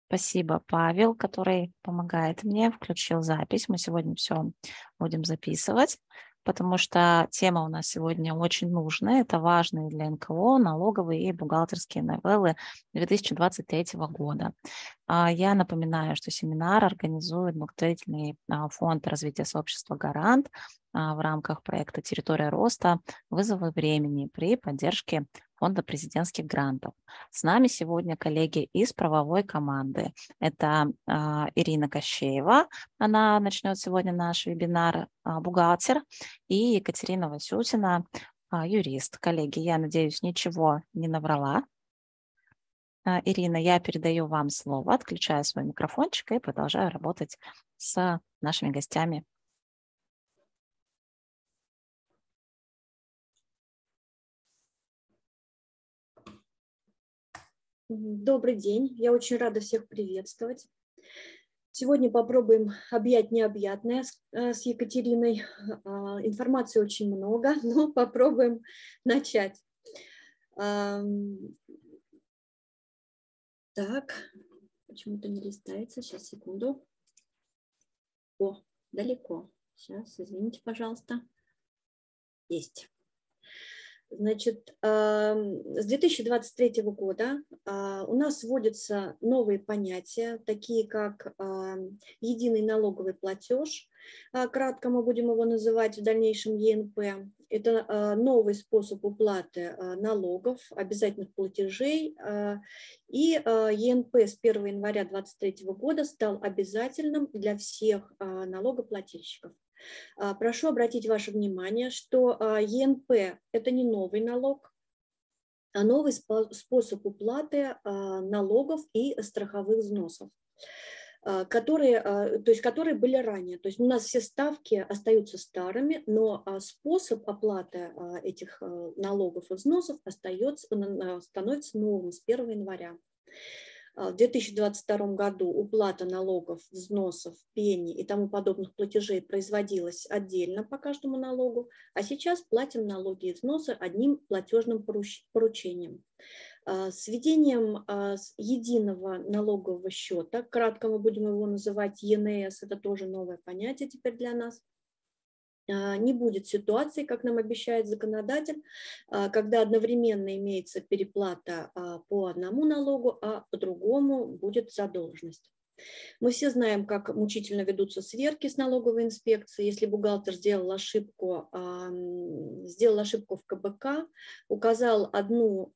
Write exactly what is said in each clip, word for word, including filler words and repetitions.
Спасибо, Павел, который помогает мне, включил запись. Мы сегодня все будем записывать, потому что тема у нас сегодня очень нужная. Это важные для эн ка о налоговые и бухгалтерские новеллы две тысячи двадцать третьего года. А, Я напоминаю, что семинар организует благотворительный а, фонд развития сообщества «Гарант» а, в рамках проекта «Территория роста. Вызовы времени» при поддержке Фонда президентских грантов. С нами сегодня коллеги из правовой команды. Это а, Ирина Кощеева, она начнет сегодня наш вебинар, а, бухгалтер, и Екатерина Васютина, а, юрист. Коллеги, я надеюсь, ничего не наврала. А, Ирина, я передаю вам слово, отключаю свой микрофончик и продолжаю работать с нашими гостями. Добрый день, я очень рада всех приветствовать. Сегодня попробуем объять необъятное с Екатериной. Информации очень много, но попробуем начать. Так, почему-то не листается, сейчас, секунду. О, далеко. Сейчас, извините, пожалуйста. Есть. Значит, с две тысячи двадцать третьего года у нас вводятся новые понятия, такие как единый налоговый платеж, кратко мы будем его называть в дальнейшем е эн пэ. Это новый способ уплаты налогов, обязательных платежей, и е эн пэ с первого января две тысячи двадцать третьего года стал обязательным для всех налогоплательщиков. Прошу обратить ваше внимание, что е эн пэ – это не новый налог, а новый способ уплаты налогов и страховых взносов, которые, то есть, которые были ранее. То есть у нас все ставки остаются старыми, но способ оплаты этих налогов и взносов остается, становится новым с первого января. В две тысячи двадцать втором году уплата налогов, взносов, пени и тому подобных платежей производилась отдельно по каждому налогу, а сейчас платим налоги и взносы одним платежным поручением. С введением единого налогового счета, кратко мы будем его называть е эн эс, это тоже новое понятие теперь для нас, не будет ситуации, как нам обещает законодатель, когда одновременно имеется переплата по одному налогу, а по другому будет задолженность. Мы все знаем, как мучительно ведутся сверки с налоговой инспекцией. Если бухгалтер сделал ошибку, сделал ошибку в ка бэ ка, указал одну...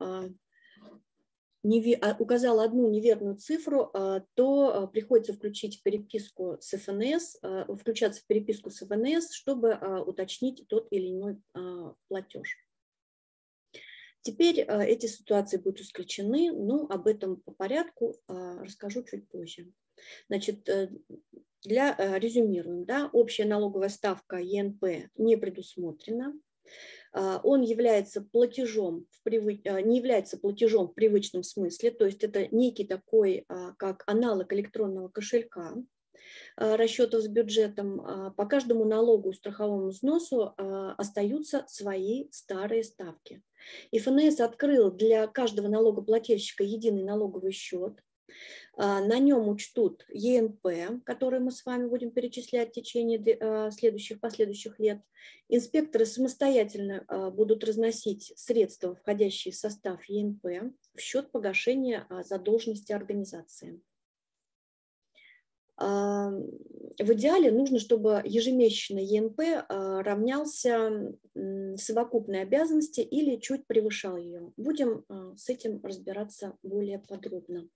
указал одну неверную цифру, то приходится включить переписку с эф эн эс, включаться в переписку с эф эн эс, чтобы уточнить тот или иной платеж. Теперь эти ситуации будут исключены, но об этом по порядку расскажу чуть позже. Значит, для резюмируем, да, общая налоговая ставка е эн пэ не предусмотрена. Он является платежом в привыч... не является платежом в привычном смысле, то есть это некий такой, как аналог электронного кошелька расчетов с бюджетом. По каждому налогу и страховому взносу остаются свои старые ставки. эф эн эс открыл для каждого налогоплательщика единый налоговый счет. На нем учтут е эн пэ, который мы с вами будем перечислять в течение следующих, последующих лет. Инспекторы самостоятельно будут разносить средства, входящие в состав е эн пэ, в счет погашения задолженности организации. В идеале нужно, чтобы ежемесячно е эн пэ равнялся совокупной обязанности или чуть превышал ее. Будем с этим разбираться более подробно.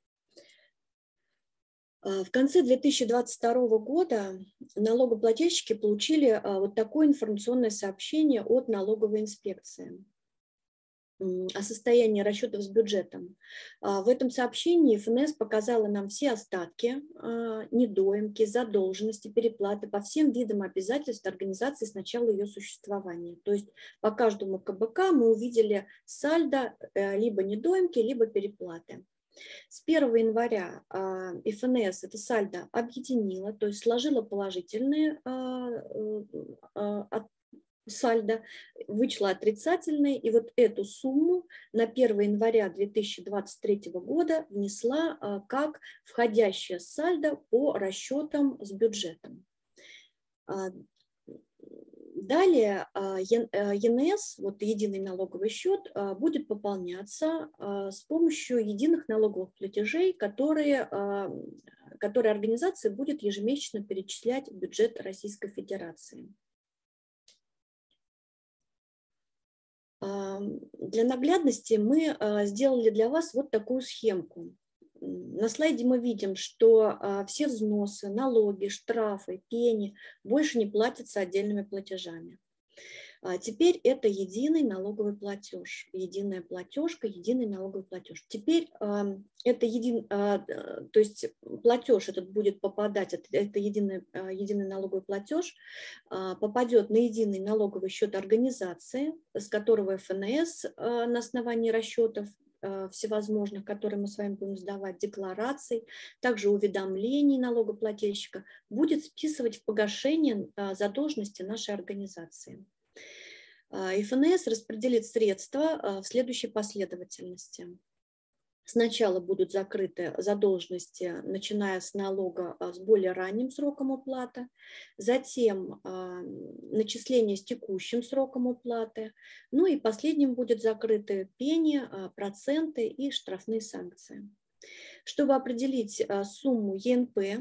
В конце две тысячи двадцать второго года налогоплательщики получили вот такое информационное сообщение от налоговой инспекции о состоянии расчетов с бюджетом. В этом сообщении эф эн эс показала нам все остатки, недоимки, задолженности, переплаты по всем видам обязательств организации с начала ее существования. То есть по каждому ка бэ ка мы увидели сальдо либо недоимки, либо переплаты. С первого января эф эн эс это сальдо объединила, то есть сложила положительные сальдо вышло отрицательное, и вот эту сумму на первое января две тысячи двадцать третьего года внесла как входящее сальдо по расчетам с бюджетом. Далее ен эс, вот единый налоговый счет, будет пополняться с помощью единых налоговых платежей, которые, которые организация будет ежемесячно перечислять в бюджет Российской Федерации. Для наглядности мы сделали для вас вот такую схемку. На слайде мы видим, что все взносы, налоги, штрафы, пени больше не платятся отдельными платежами. Теперь это единый налоговый платеж, единая платежка, единый налоговый платеж. Теперь это един, то есть платеж этот будет попадать, это единый, единый налоговый платеж попадет на единый налоговый счет организации, с которого эф эн эс на основании расчетов всевозможных, которые мы с вами будем сдавать, деклараций, также уведомлений налогоплательщика, будет списывать в погашение задолженности нашей организации. эф эн эс распределит средства в следующей последовательности. Сначала будут закрыты задолженности, начиная с налога с более ранним сроком уплаты, затем начисление с текущим сроком уплаты, ну и последним будет закрыты пени, проценты и штрафные санкции. Чтобы определить сумму е эн пэ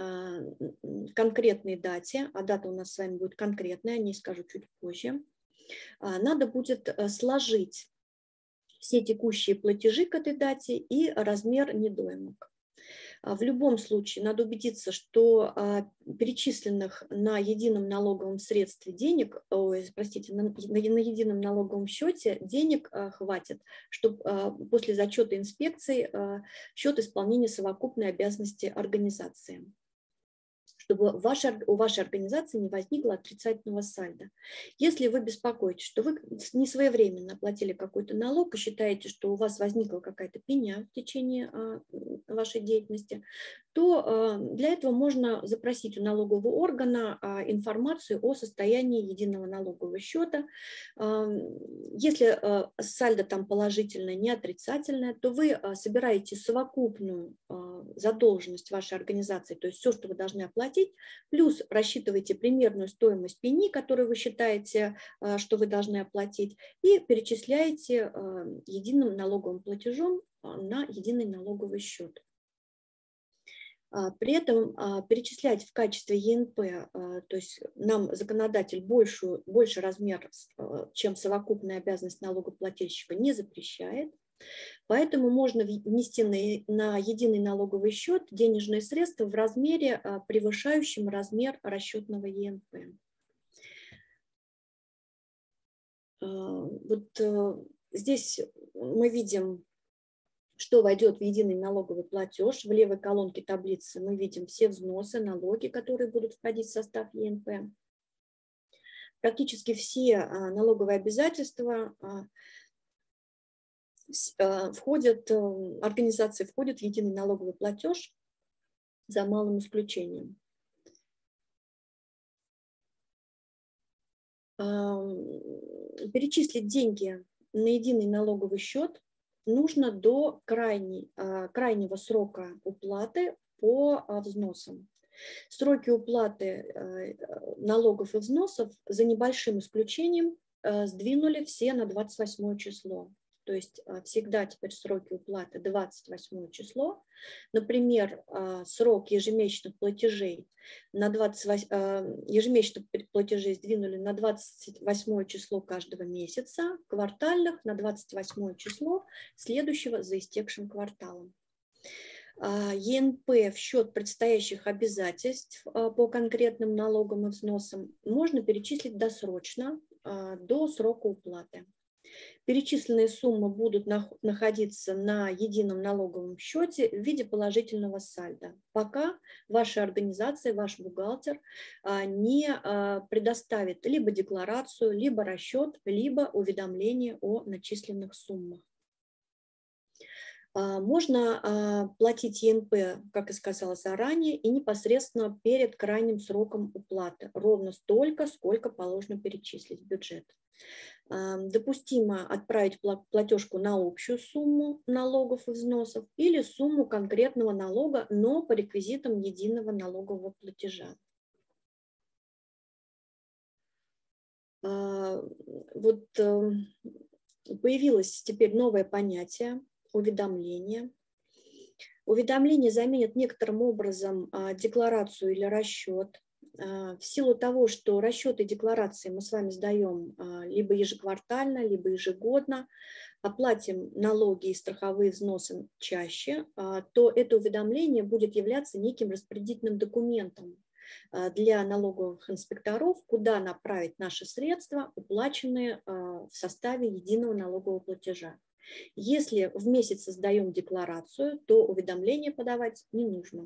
конкретной дате, а дата у нас с вами будет конкретная, о ней скажу чуть позже, надо будет сложить все текущие платежи к этой дате и размер недоимок. В любом случае надо убедиться, что перечисленных на едином налоговом средстве денег, ой, простите, на, на едином налоговом счете денег хватит, чтобы после зачета инспекции счет исполнения совокупной обязанности организации, чтобы ваша, у вашей организации не возникло отрицательного сальдо. Если вы беспокоитесь, что вы не своевременно оплатили какой-то налог и считаете, что у вас возникла какая-то пеня в течение а, вашей деятельности, то а, для этого можно запросить у налогового органа а, информацию о состоянии единого налогового счета. А, если а, сальдо там положительное, не отрицательное, то вы а, собираете совокупную а, задолженность вашей организации, то есть все, что вы должны оплатить, плюс рассчитываете примерную стоимость пени, которую вы считаете, что вы должны оплатить, и перечисляете единым налоговым платежом на единый налоговый счет. При этом перечислять в качестве е эн пэ, то есть нам законодатель большую, больше размер, чем совокупная обязанность налогоплательщика, не запрещает. Поэтому можно внести на, на единый налоговый счет денежные средства в размере, превышающем размер расчетного е эн пэ. Вот здесь мы видим, что войдет в единый налоговый платеж. В левой колонке таблицы мы видим все взносы, налоги, которые будут входить в состав е эн пэ. Практически все налоговые обязательства входят, организации входят в единый налоговый платеж за малым исключением. Перечислить деньги на единый налоговый счет нужно до крайней, крайнего срока уплаты по взносам. Сроки уплаты налогов и взносов за небольшим исключением сдвинули все на двадцать восьмое число. То есть всегда теперь сроки уплаты двадцать восьмое число. Например, срок ежемесячных платежей на двадцать, ежемесячных платежей сдвинули на двадцать восьмое число каждого месяца, квартальных на двадцать восьмое число следующего за истекшим кварталом. е эн пэ в счет предстоящих обязательств по конкретным налогам и взносам можно перечислить досрочно до срока уплаты. Перечисленные суммы будут находиться на едином налоговом счете в виде положительного сальдо, пока ваша организация, ваш бухгалтер не предоставит либо декларацию, либо расчет, либо уведомление о начисленных суммах. Можно платить Е Эн Пэ, как и сказала заранее, и непосредственно перед крайним сроком уплаты, ровно столько, сколько положено перечислить в бюджет. Допустимо отправить платежку на общую сумму налогов и взносов или сумму конкретного налога, но по реквизитам единого налогового платежа. Вот появилось теперь новое понятие уведомление. Уведомление заменит некоторым образом декларацию или расчет. В силу того, что расчеты и декларации мы с вами сдаем либо ежеквартально, либо ежегодно, оплатим налоги и страховые взносы чаще, то это уведомление будет являться неким распорядительным документом для налоговых инспекторов, куда направить наши средства, уплаченные в составе единого налогового платежа. Если в месяц создаем декларацию, то уведомление подавать не нужно.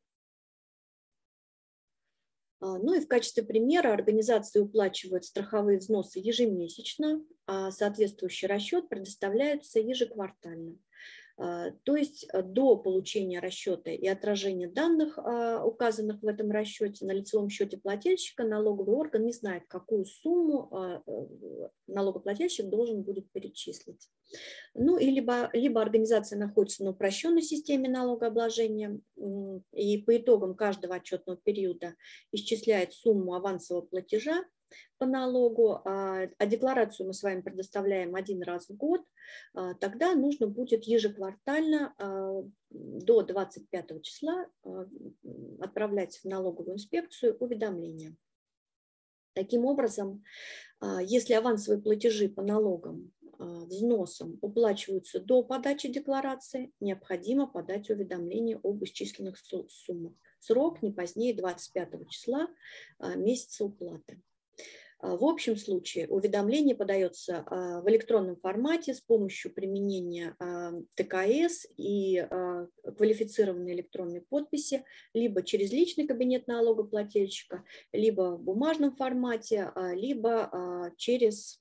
Ну и в качестве примера организации уплачивают страховые взносы ежемесячно, а соответствующий расчет предоставляется ежеквартально. То есть до получения расчета и отражения данных, указанных в этом расчете, на лицевом счете плательщика налоговый орган не знает, какую сумму налогоплательщик должен будет перечислить. Ну и либо, либо организация находится на упрощенной системе налогообложения, и по итогам каждого отчетного периода исчисляет сумму авансового платежа по налогу, а, а декларацию мы с вами предоставляем один раз в год, а, тогда нужно будет ежеквартально а, до двадцать пятого числа а, отправлять в налоговую инспекцию уведомления. Таким образом, а, если авансовые платежи по налогам, а, взносам уплачиваются до подачи декларации, необходимо подать уведомление об исчисленных суммах. Срок не позднее двадцать пятого числа а, месяца уплаты. В общем случае уведомление подается в электронном формате с помощью применения Тэ Ка Эс и квалифицированной электронной подписи, либо через личный кабинет налогоплательщика, либо в бумажном формате, либо через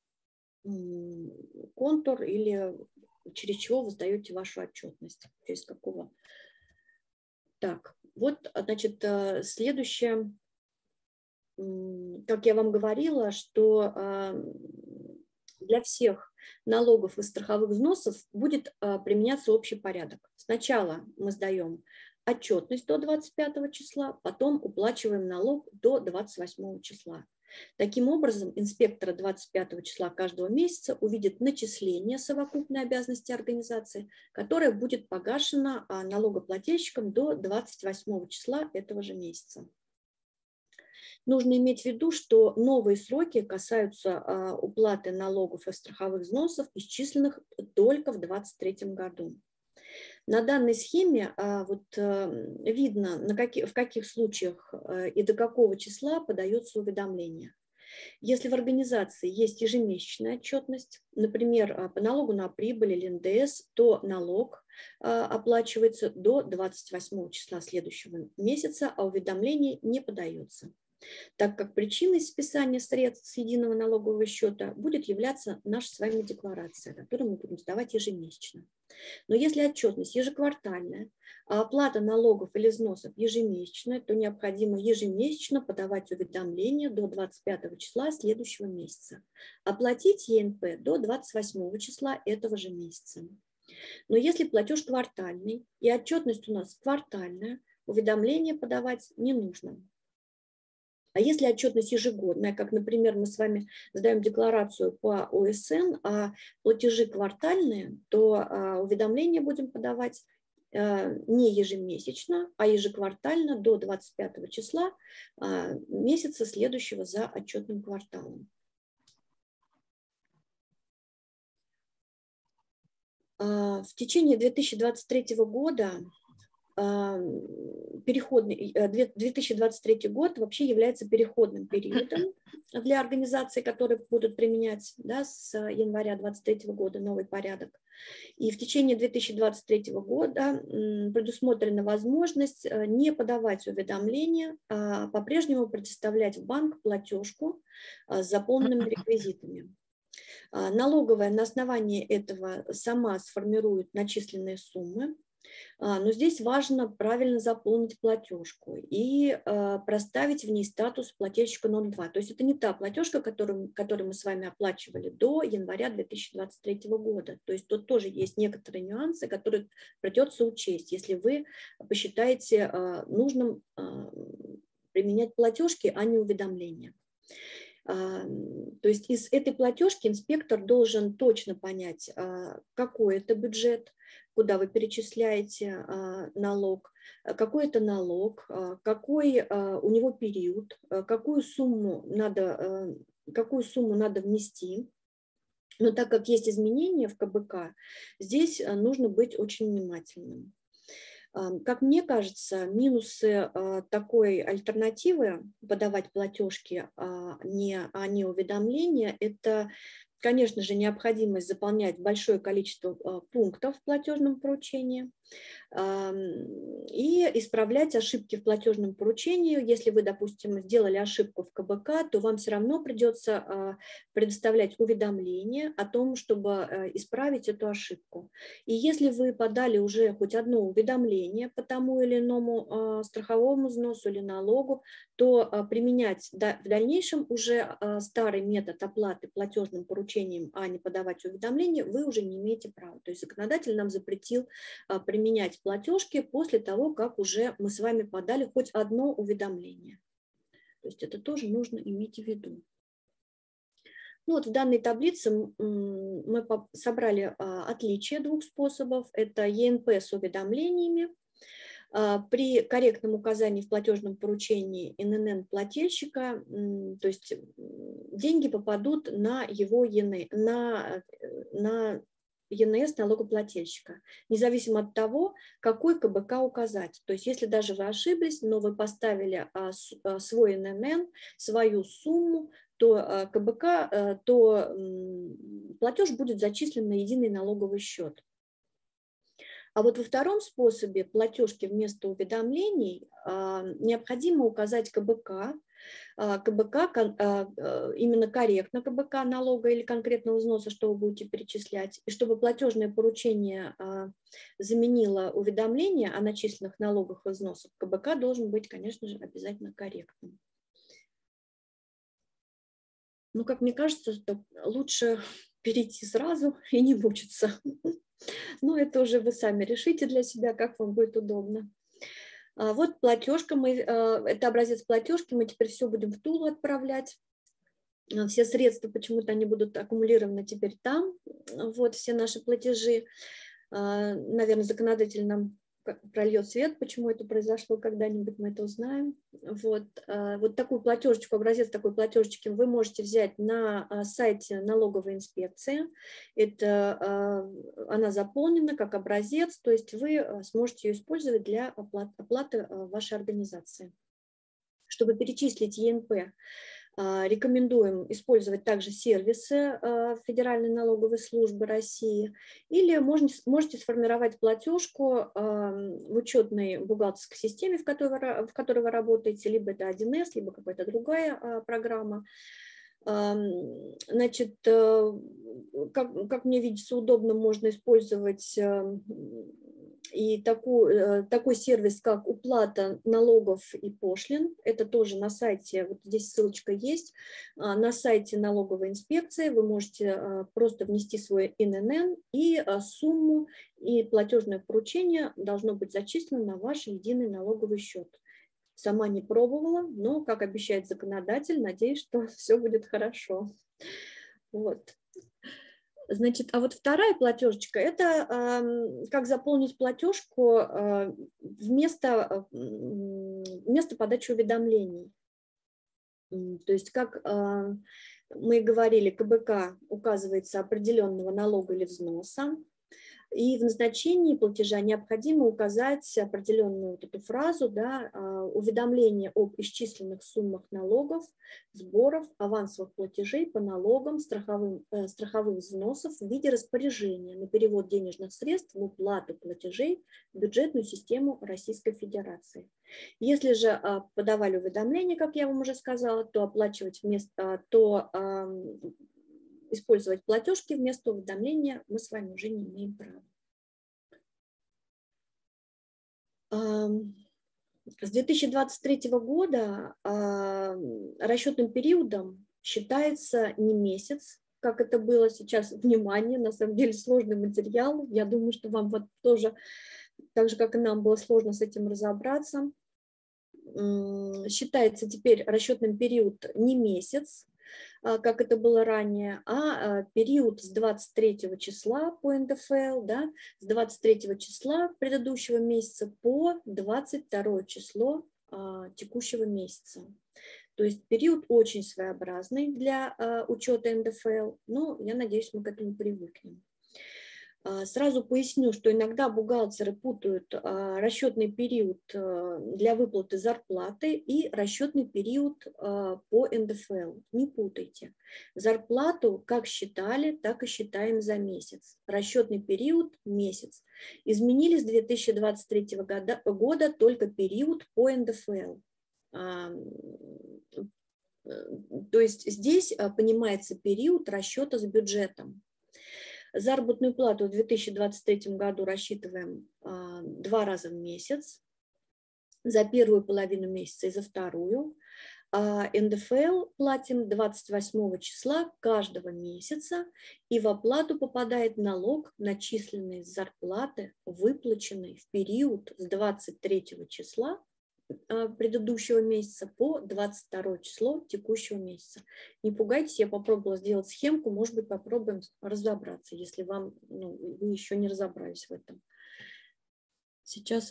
контур или через чего вы сдаете вашу отчетность, через какого. Так, вот, значит, следующее. Как я вам говорила, что для всех налогов и страховых взносов будет применяться общий порядок. Сначала мы сдаем отчетность до двадцать пятого числа, потом уплачиваем налог до двадцать восьмого числа. Таким образом, инспектор двадцать пятого числа каждого месяца увидит начисление совокупной обязанности организации, которая будет погашена налогоплательщиком до двадцать восьмого числа этого же месяца. Нужно иметь в виду, что новые сроки касаются а, уплаты налогов и страховых взносов, исчисленных только в две тысячи двадцать третьем году. На данной схеме а, вот, а, видно, на каких, в каких случаях а, и до какого числа подается уведомление. Если в организации есть ежемесячная отчетность, например, а, по налогу на прибыль или Эн Дэ Эс, то налог а, оплачивается до двадцать восьмого числа следующего месяца, а уведомление не подается, так как причиной списания средств с единого налогового счета будет являться наша с вами декларация, которую мы будем сдавать ежемесячно. Но если отчетность ежеквартальная, а оплата налогов или взносов ежемесячная, то необходимо ежемесячно подавать уведомления до двадцать пятого числа следующего месяца. Оплатить Е Эн Пэ до двадцать восьмого числа этого же месяца. Но если платеж квартальный и отчетность у нас квартальная, уведомления подавать не нужно. А если отчетность ежегодная, как, например, мы с вами сдаем декларацию по О Эс Эн, а платежи квартальные, то уведомления будем подавать не ежемесячно, а ежеквартально до двадцать пятого числа месяца, следующего за отчетным кварталом. В течение две тысячи двадцать третьего года переходный, две тысячи двадцать третий год вообще является переходным периодом для организаций, которые будут применять, да, с января две тысячи двадцать третьего года новый порядок. И в течение две тысячи двадцать третьего года предусмотрена возможность не подавать уведомления, а по-прежнему предоставлять в банк платежку с заполненными реквизитами. Налоговая на основании этого сама сформирует начисленные суммы, но здесь важно правильно заполнить платежку и проставить в ней статус плательщика ноль два. То есть это не та платежка, которую, которую мы с вами оплачивали до января две тысячи двадцать третьего года. То есть тут тоже есть некоторые нюансы, которые придется учесть, если вы посчитаете нужным применять платежки, а не уведомления. То есть из этой платежки инспектор должен точно понять, какой это бюджет, куда вы перечисляете налог, какой это налог, какой у него период, какую сумму надо, какую сумму надо внести. Но так как есть изменения в ка бэ ка, здесь нужно быть очень внимательным. Как мне кажется, минусы такой альтернативы подавать платежки, а не, а не уведомления, это, конечно же, необходимость заполнять большое количество пунктов в платежном поручении и исправлять ошибки в платежном поручении. Если вы, допустим, сделали ошибку в ка бэ ка, то вам все равно придется предоставлять уведомление о том, чтобы исправить эту ошибку. И если вы подали уже хоть одно уведомление по тому или иному страховому взносу или налогу, то применять в дальнейшем уже старый метод оплаты платежным поручением, а не подавать уведомления, вы уже не имеете права. То есть законодатель нам запретил применять платежки после того, как уже мы с вами подали хоть одно уведомление. То есть это тоже нужно иметь в виду. Ну вот в данной таблице мы собрали отличия двух способов. Это е эн пэ с уведомлениями. При корректном указании в платежном поручении эн эн эн плательщика, то есть деньги попадут на его е эн э, на, на е эн эс налогоплательщика, независимо от того, какой ка бэ ка указать. То есть если даже вы ошиблись, но вы поставили свой эн эн эн, свою сумму, то ка бэ ка, то платеж будет зачислен на единый налоговый счет. А вот во втором способе платежки вместо уведомлений необходимо указать ка бэ ка, ка бэ ка, именно корректно ка бэ ка налога или конкретного взноса, что вы будете перечислять, и чтобы платежное поручение заменило уведомление о начисленных налогах и взносах, ка бэ ка должен быть, конечно же, обязательно корректным. Ну, как мне кажется, что лучше перейти сразу и не мучиться. Но это уже вы сами решите для себя, как вам будет удобно. Вот платежка, мы, это образец платежки, мы теперь все будем в Тулу отправлять. Все средства почему-то они будут аккумулированы теперь там. Вот все наши платежи. Наверное, законодатель нам прольет свет, почему это произошло, когда-нибудь мы это узнаем. Вот, вот такую платежечку, образец такой платежечки вы можете взять на сайте налоговой инспекции. Это, она заполнена как образец, то есть вы сможете ее использовать для оплаты, оплаты вашей организации. Чтобы перечислить е эн пэ, рекомендуем использовать также сервисы Федеральной налоговой службы России, или можете, можете сформировать платежку в учетной бухгалтерской системе, в которой, в которой вы работаете, либо это один эс, либо какая-то другая программа. Значит, как, как мне видится, удобно можно использовать и такой, такой сервис, как уплата налогов и пошлин. Это тоже на сайте, вот здесь ссылочка есть, на сайте налоговой инспекции. Вы можете просто внести свой эн эн эн, и сумму, и платежное поручение должно быть зачислено на ваш единый налоговый счет. Сама не пробовала, но, как обещает законодатель, надеюсь, что все будет хорошо. Вот. Значит, а вот вторая платежечка – это э, как заполнить платежку э, вместо, э, вместо подачи уведомлений. То есть, как э, мы говорили, ка бэ ка указывается определенного налога или взноса, и в назначении платежа необходимо указать определенную вот эту фразу, да, уведомление об исчисленных суммах налогов, сборов, авансовых платежей по налогам, страховым, э, страховых взносов в виде распоряжения на перевод денежных средств в уплату платежей в бюджетную систему Российской Федерации. Если же э, подавали уведомление, как я вам уже сказала, то оплачивать вместо, то э, использовать платежки вместо уведомления мы с вами уже не имеем права. С две тысячи двадцать третьего года расчетным периодом считается не месяц, как это было сейчас. Внимание, на самом деле сложный материал. Я думаю, что вам вот тоже, так же, как и нам, было сложно с этим разобраться. Считается теперь расчетным период не месяц, как это было ранее, а период с двадцать третьего числа по эн дэ эф эл, да, с двадцать третьего числа предыдущего месяца по двадцать второе число текущего месяца. То есть период очень своеобразный для учета эн дэ эф эл, но я надеюсь, мы к этому привыкнем. Сразу поясню, что иногда бухгалтеры путают расчетный период для выплаты зарплаты и расчетный период по эн дэ эф эл. Не путайте. Зарплату как считали, так и считаем за месяц. Расчетный период – месяц. Изменили с две тысячи двадцать третьего года, года только период по эн дэ эф эл. То есть здесь понимается период расчета с бюджетом. Заработную плату в две тысячи двадцать третьем году рассчитываем а, два раза в месяц, за первую половину месяца и за вторую. А эн дэ эф эл платим двадцать восьмого числа каждого месяца, и в оплату попадает налог, начисленный с зарплаты, выплаченный в период с двадцать третьего числа предыдущего месяца по двадцать второе число текущего месяца. Не пугайтесь, я попробовала сделать схемку, может быть, попробуем разобраться, если вам, ну, вы еще не разобрались в этом. Сейчас.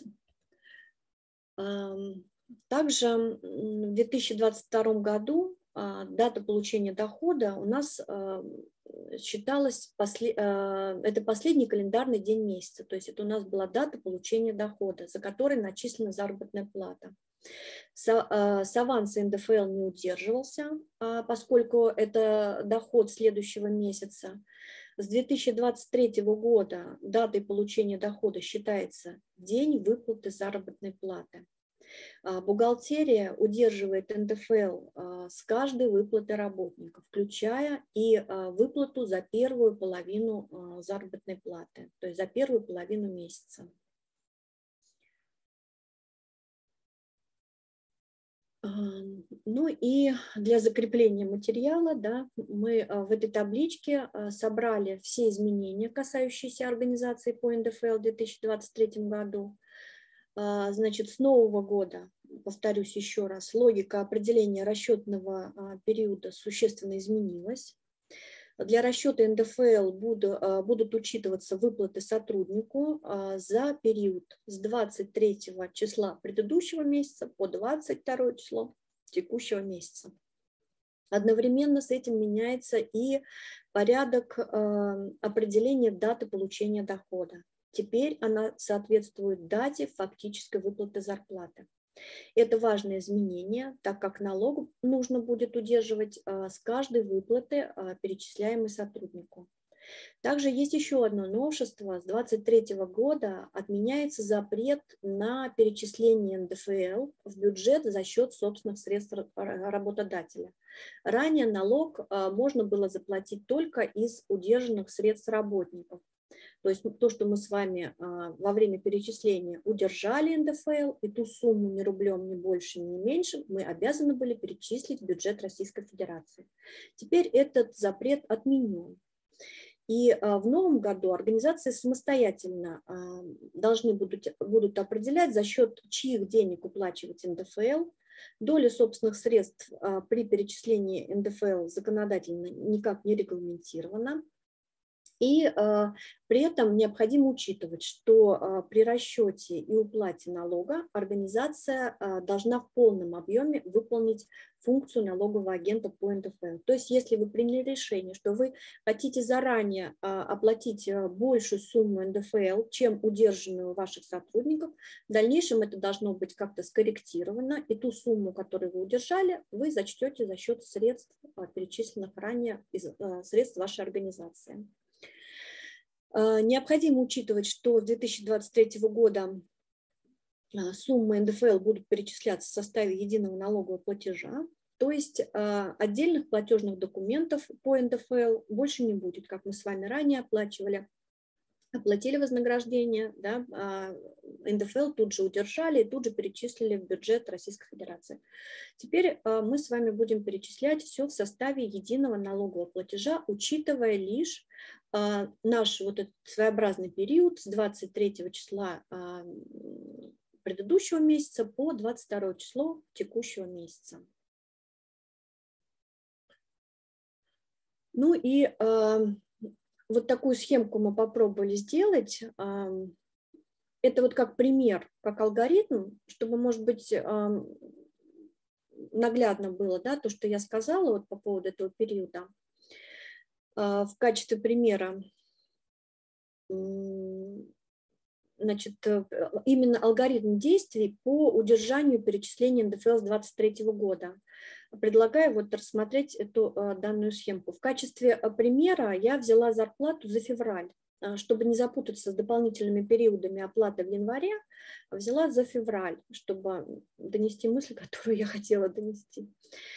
Также в две тысячи двадцать втором году дата получения дохода у нас считалась, это последний календарный день месяца, то есть это у нас была дата получения дохода, за которой начислена заработная плата. С аванса эн дэ эф эл не удерживался, поскольку это доход следующего месяца. С две тысячи двадцать третьего года датой получения дохода считается день выплаты заработной платы. Бухгалтерия удерживает эн дэ эф эл с каждой выплаты работника, включая и выплату за первую половину заработной платы, то есть за первую половину месяца. Ну и для закрепления материала, да, мы в этой табличке собрали все изменения, касающиеся организации по эн дэ эф эл в две тысячи двадцать третьем году. Значит, с нового года, повторюсь еще раз, логика определения расчетного периода существенно изменилась. Для расчета эн дэ эф эл будут, будут учитываться выплаты сотруднику за период с двадцать третьего числа предыдущего месяца по двадцать второе число текущего месяца. Одновременно с этим меняется и порядок определения даты получения дохода. Теперь она соответствует дате фактической выплаты зарплаты. Это важное изменение, так как налог нужно будет удерживать с каждой выплаты, перечисляемой сотруднику. Также есть еще одно новшество. С две тысячи двадцать третьего года отменяется запрет на перечисление эн дэ эф эл в бюджет за счет собственных средств работодателя. Ранее налог можно было заплатить только из удержанных средств работников. То есть то, что мы с вами во время перечисления удержали эн дэ эф эл, и ту сумму ни рублем, ни больше, ни меньше, мы обязаны были перечислить в бюджет Российской Федерации. Теперь этот запрет отменен. И в новом году организации самостоятельно должны будут, будут определять, за счет чьих денег уплачивать эн дэ эф эл. Доля собственных средств при перечислении эн дэ эф эл законодательно никак не регламентирована. И э, при этом необходимо учитывать, что э, при расчете и уплате налога организация э, должна в полном объеме выполнить функцию налогового агента по эн дэ эф эл. То есть если вы приняли решение, что вы хотите заранее э, оплатить большую сумму эн дэ эф эл, чем удержанную у ваших сотрудников, в дальнейшем это должно быть как-то скорректировано, и ту сумму, которую вы удержали, вы зачтете за счет средств, э, перечисленных ранее из э, средств вашей организации. Необходимо учитывать, что с две тысячи двадцать третьего года суммы эн дэ эф эл будут перечисляться в составе единого налогового платежа, То есть отдельных платежных документов по эн дэ эф эл больше не будет, как мы с вами ранее оплачивали. Оплатили вознаграждение, да, эн дэ эф эл тут же удержали и тут же перечислили в бюджет Российской Федерации. Теперь мы с вами будем перечислять все в составе единого налогового платежа, учитывая лишь наш вот этот своеобразный период с двадцать третьего числа предыдущего месяца по двадцать второе число текущего месяца. Ну и э, вот такую схемку мы попробовали сделать. Э, это вот как пример, как алгоритм, чтобы, может быть, э, наглядно было, да, то, что я сказала вот по поводу этого периода. Э, в качестве примера, э, значит, именно алгоритм действий по удержанию перечисления эн дэ эф эл с двадцать третьего года. Предлагаю вот рассмотреть эту данную схемку. В качестве примера я взяла зарплату за февраль, чтобы не запутаться с дополнительными периодами оплаты в январе, взяла за февраль, чтобы донести мысль, которую я хотела донести.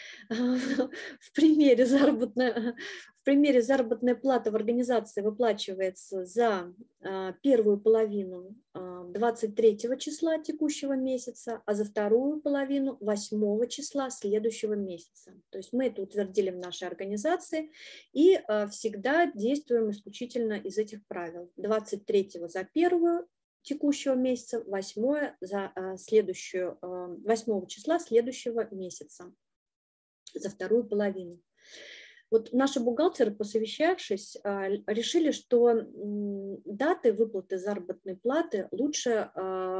В примере заработная, в примере заработная плата в организации выплачивается за первую половину двадцать третьего числа текущего месяца, а за вторую половину восьмого числа следующего месяца. То есть мы это утвердили в нашей организации и всегда действуем исключительно из этих правил. двадцать третьего за первую текущего месяца, восьмое за следующую, восьмого числа следующего месяца, за вторую половину. Вот наши бухгалтеры, посовещавшись, решили, что даты выплаты заработной платы лучше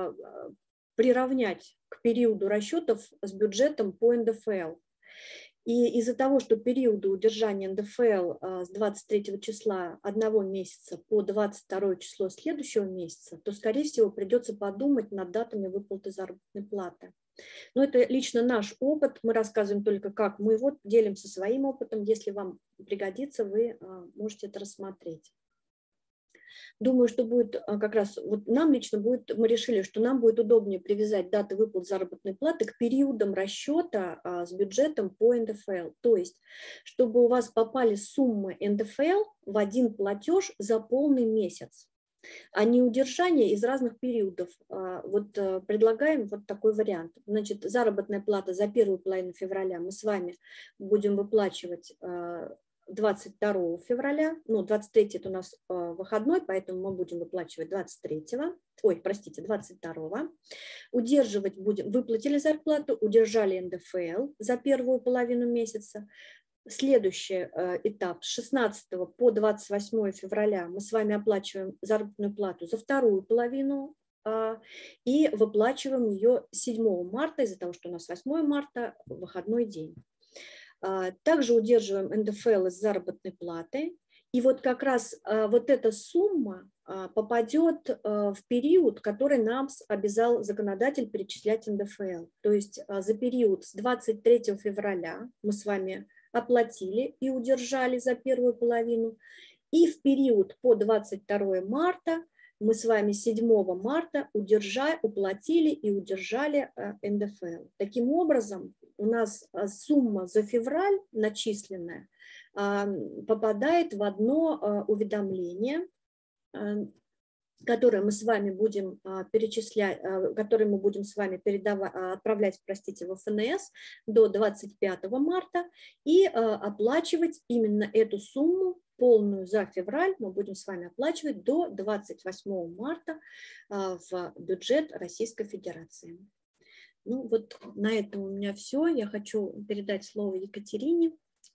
приравнять к периоду расчетов с бюджетом по эн дэ эф эл. И из-за того, что периоды удержания эн дэ эф эл с двадцать третьего числа одного месяца по двадцать второе число следующего месяца, то, скорее всего, придется подумать над датами выплаты заработной платы. Но это лично наш опыт, мы рассказываем только как мы вот делимся своим опытом, если вам пригодится, вы можете это рассмотреть. Думаю, что будет как раз, вот нам лично будет, мы решили, что нам будет удобнее привязать даты выплат заработной платы к периодам расчета с бюджетом по эн дэ эф эл. То есть, чтобы у вас попали суммы эн дэ эф эл в один платеж за полный месяц, а не удержание из разных периодов. Вот предлагаем вот такой вариант. Значит, заработная плата за первую половину февраля мы с вами будем выплачивать двадцать второго февраля, ну, двадцать третьего это у нас выходной, поэтому мы будем выплачивать двадцать третьего, ой, простите, двадцать второго. Удерживать будем, выплатили зарплату, удержали эн дэ эф эл за первую половину месяца. Следующий этап с шестнадцатого по двадцать восьмое февраля мы с вами оплачиваем заработную плату за вторую половину и выплачиваем ее седьмого марта, из-за того, что у нас восьмое марта выходной день. Также удерживаем эн дэ эф эл из заработной платы. И вот как раз вот эта сумма попадет в период, который нам обязал законодатель перечислять эн дэ эф эл. То есть за период с двадцать третьего февраля мы с вами оплатили и удержали за первую половину. И в период по двадцать второе марта мы с вами седьмого марта удержали, уплатили и удержали эн дэ эф эл. Таким образом, у нас сумма за февраль начисленная попадает в одно уведомление, которые мы с вами будем перечислять, которые мы будем с вами передавать, отправлять, простите, в эф эн эс до двадцать пятого марта и оплачивать именно эту сумму полную за февраль мы будем с вами оплачивать до двадцать восьмого марта в бюджет Российской Федерации. Ну вот на этом у меня все. Я хочу передать слово Екатерине.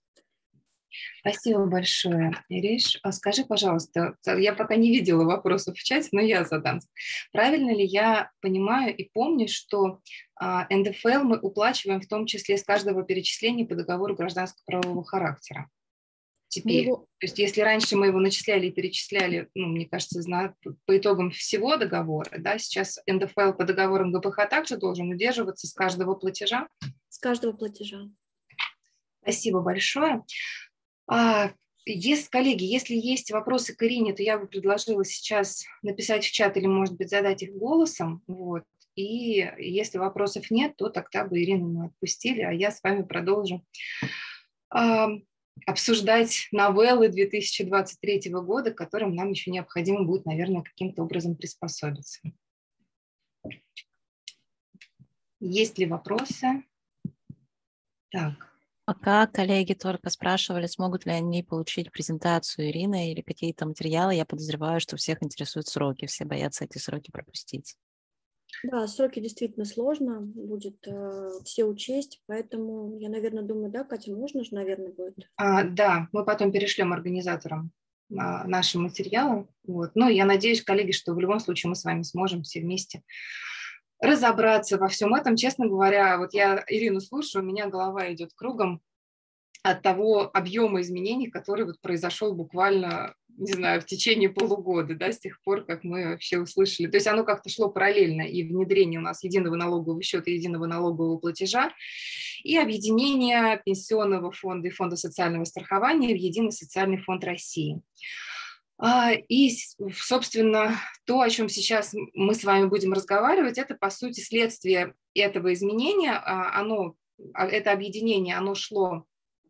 Спасибо большое, Ириш. Скажи, пожалуйста, я пока не видела вопросов в чате, но я задам. Правильно ли я понимаю и помню, что эн дэ эф эл мы уплачиваем в том числе с каждого перечисления по договору гражданско-правового характера? Теперь, его... то есть если раньше мы его начисляли и перечисляли, ну, мне кажется, по итогам всего договора, да, сейчас эн дэ эф эл по договорам гэ пэ ха также должен удерживаться с каждого платежа? С каждого платежа. Спасибо большое. А, если, коллеги, если есть вопросы к Ирине, то я бы предложила сейчас написать в чат или, может быть, задать их голосом. Вот. И если вопросов нет, то тогда бы Ирину мы отпустили, а я с вами продолжу э, обсуждать новеллы две тысячи двадцать третьего года, к которым нам еще необходимо будет, наверное, каким-то образом приспособиться. Есть ли вопросы? Так. Пока коллеги только спрашивали, смогут ли они получить презентацию Ирины или какие-то материалы, я подозреваю, что всех интересуют сроки, все боятся эти сроки пропустить. Да, сроки действительно сложно будет э, все учесть, поэтому я, наверное, думаю, да, Катя, можно же, наверное, будет. А, да, мы потом перешлем организаторам а, наши материалы. Вот. Но я надеюсь, коллеги, что в любом случае мы с вами сможем все вместе разобраться во всем этом. Честно говоря, вот я Ирину слушаю, у меня голова идет кругом от того объема изменений, который вот произошел буквально, не знаю, в течение полугода, да, с тех пор, как мы вообще услышали. То есть оно как-то шло параллельно, и внедрение у нас единого налогового счета, единого налогового платежа, и объединение Пенсионного фонда и Фонда социального страхования в единый социальный фонд России. И, собственно, то, о чем сейчас мы с вами будем разговаривать, это, по сути, следствие этого изменения. Оно, это объединение, оно шло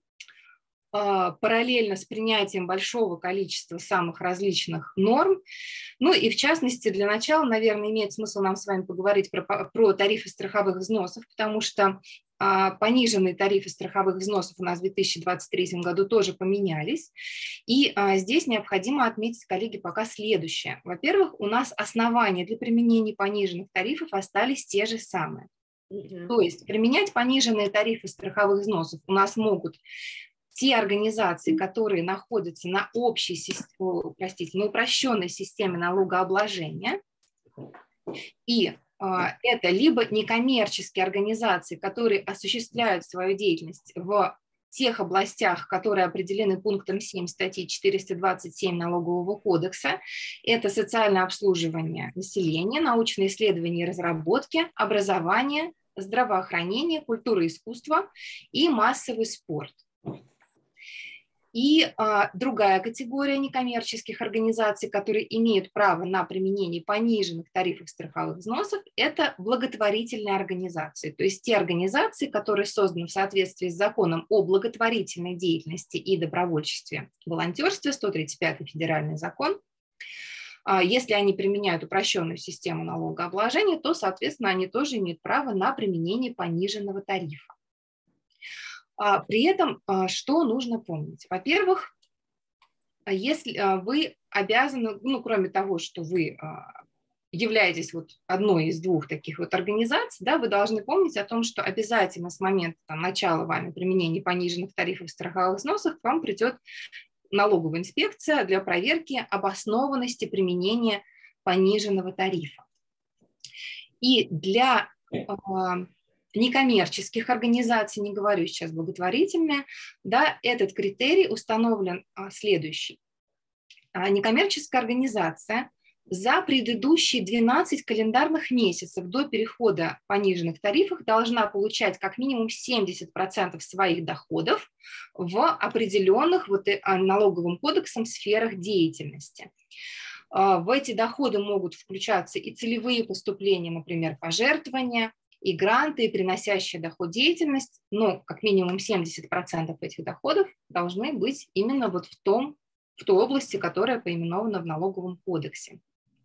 параллельно с принятием большого количества самых различных норм. Ну и в частности, для начала, наверное, имеет смысл нам с вами поговорить про, про тарифы страховых взносов, потому что а, пониженные тарифы страховых взносов у нас в две тысячи двадцать третьем году тоже поменялись. И а, здесь необходимо отметить, коллеги, пока следующее. Во-первых, у нас основания для применения пониженных тарифов остались те же самые. Mm-hmm. То есть применять пониженные тарифы страховых взносов у нас могут те организации, которые находятся на общей, простите, на упрощенной системе налогообложения, и а, это либо некоммерческие организации, которые осуществляют свою деятельность в тех областях, которые определены пунктом семь статьи четыреста двадцать семь Налогового кодекса, это социальное обслуживание населения, научные исследования и разработки, образование, здравоохранение, культура и искусство и массовый спорт. И а, другая категория некоммерческих организаций, которые имеют право на применение пониженных тарифов страховых взносов, это благотворительные организации, то есть те организации, которые созданы в соответствии с законом о благотворительной деятельности и добровольчестве, волонтерстве, сто тридцать пятый федеральный закон. А, если они применяют упрощенную систему налогообложения, то, соответственно, они тоже имеют право на применение пониженного тарифа. При этом, что нужно помнить? Во-первых, если вы обязаны, ну, кроме того, что вы являетесь вот одной из двух таких вот организаций, да, вы должны помнить о том, что обязательно с момента там, начала вами применения пониженных тарифов страховых взносов к вам придет налоговая инспекция для проверки обоснованности применения пониженного тарифа. И для некоммерческих организаций, не говорю сейчас благотворительные, да, этот критерий установлен а, следующий. А, некоммерческая организация за предыдущие двенадцать календарных месяцев до перехода пониженных тарифов должна получать как минимум семьдесят процентов своих доходов в определенных вот, налоговым кодексом сферах деятельности. А, в эти доходы могут включаться и целевые поступления, например, пожертвования, и гранты, и приносящая доход деятельность, но как минимум семьдесят процентов этих доходов должны быть именно вот в, том, в той области, которая поименована в налоговом кодексе.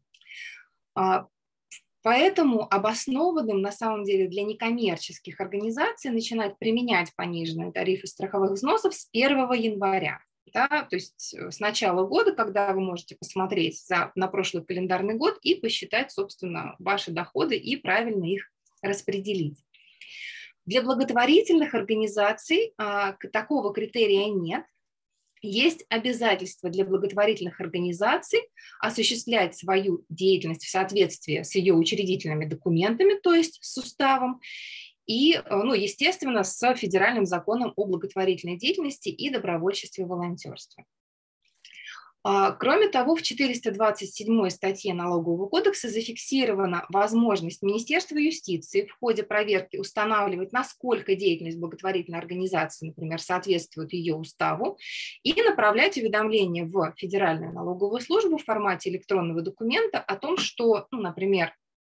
Поэтому обоснованным на самом деле для некоммерческих организаций начинать применять пониженные тарифы страховых взносов с первого января. Да, то есть с начала года, когда вы можете посмотреть за, на прошлый календарный год и посчитать, собственно, ваши доходы и правильно их распределить. Для благотворительных организаций а, такого критерия нет. Есть обязательство для благотворительных организаций осуществлять свою деятельность в соответствии с ее учредительными документами, то есть с уставом, и, ну, естественно, с федеральным законом о благотворительной деятельности и добровольчестве и волонтерстве. Кроме того, в четыреста двадцать седьмой статье Налогового кодекса зафиксирована возможность Министерства юстиции в ходе проверки устанавливать, насколько деятельность благотворительной организации, например, соответствует ее уставу, и направлять уведомления в Федеральную налоговую службу в формате электронного документа о том, что, ну, например,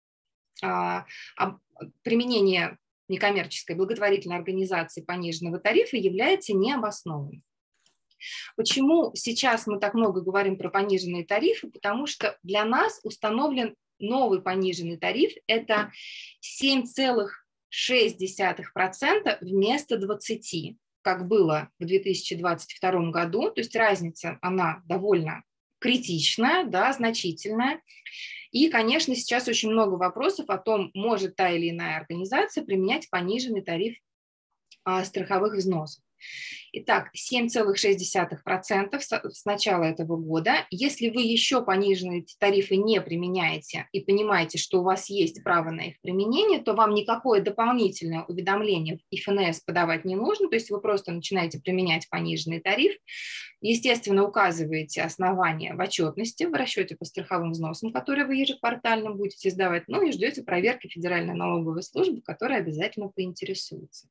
применение некоммерческой благотворительной организации пониженного тарифа является необоснованным. Почему сейчас мы так много говорим про пониженные тарифы? Потому что для нас установлен новый пониженный тариф, это семь целых шесть десятых процента вместо двадцати, как было в две тысячи двадцать втором году, то есть разница, она довольно критичная, да, значительная. И, конечно, сейчас очень много вопросов о том, может та или иная организация применять пониженный тариф а, страховых взносов. Итак, семь целых шесть десятых процента с начала этого года. Если вы еще пониженные тарифы не применяете и понимаете, что у вас есть право на их применение, то вам никакое дополнительное уведомление в ай эф эн эс подавать не нужно, то есть вы просто начинаете применять пониженный тариф. Естественно, указываете основания в отчетности, в расчете по страховым взносам, которые вы ежеквартально будете сдавать, ну и ждете проверки Федеральной налоговой службы, которая обязательно поинтересуется.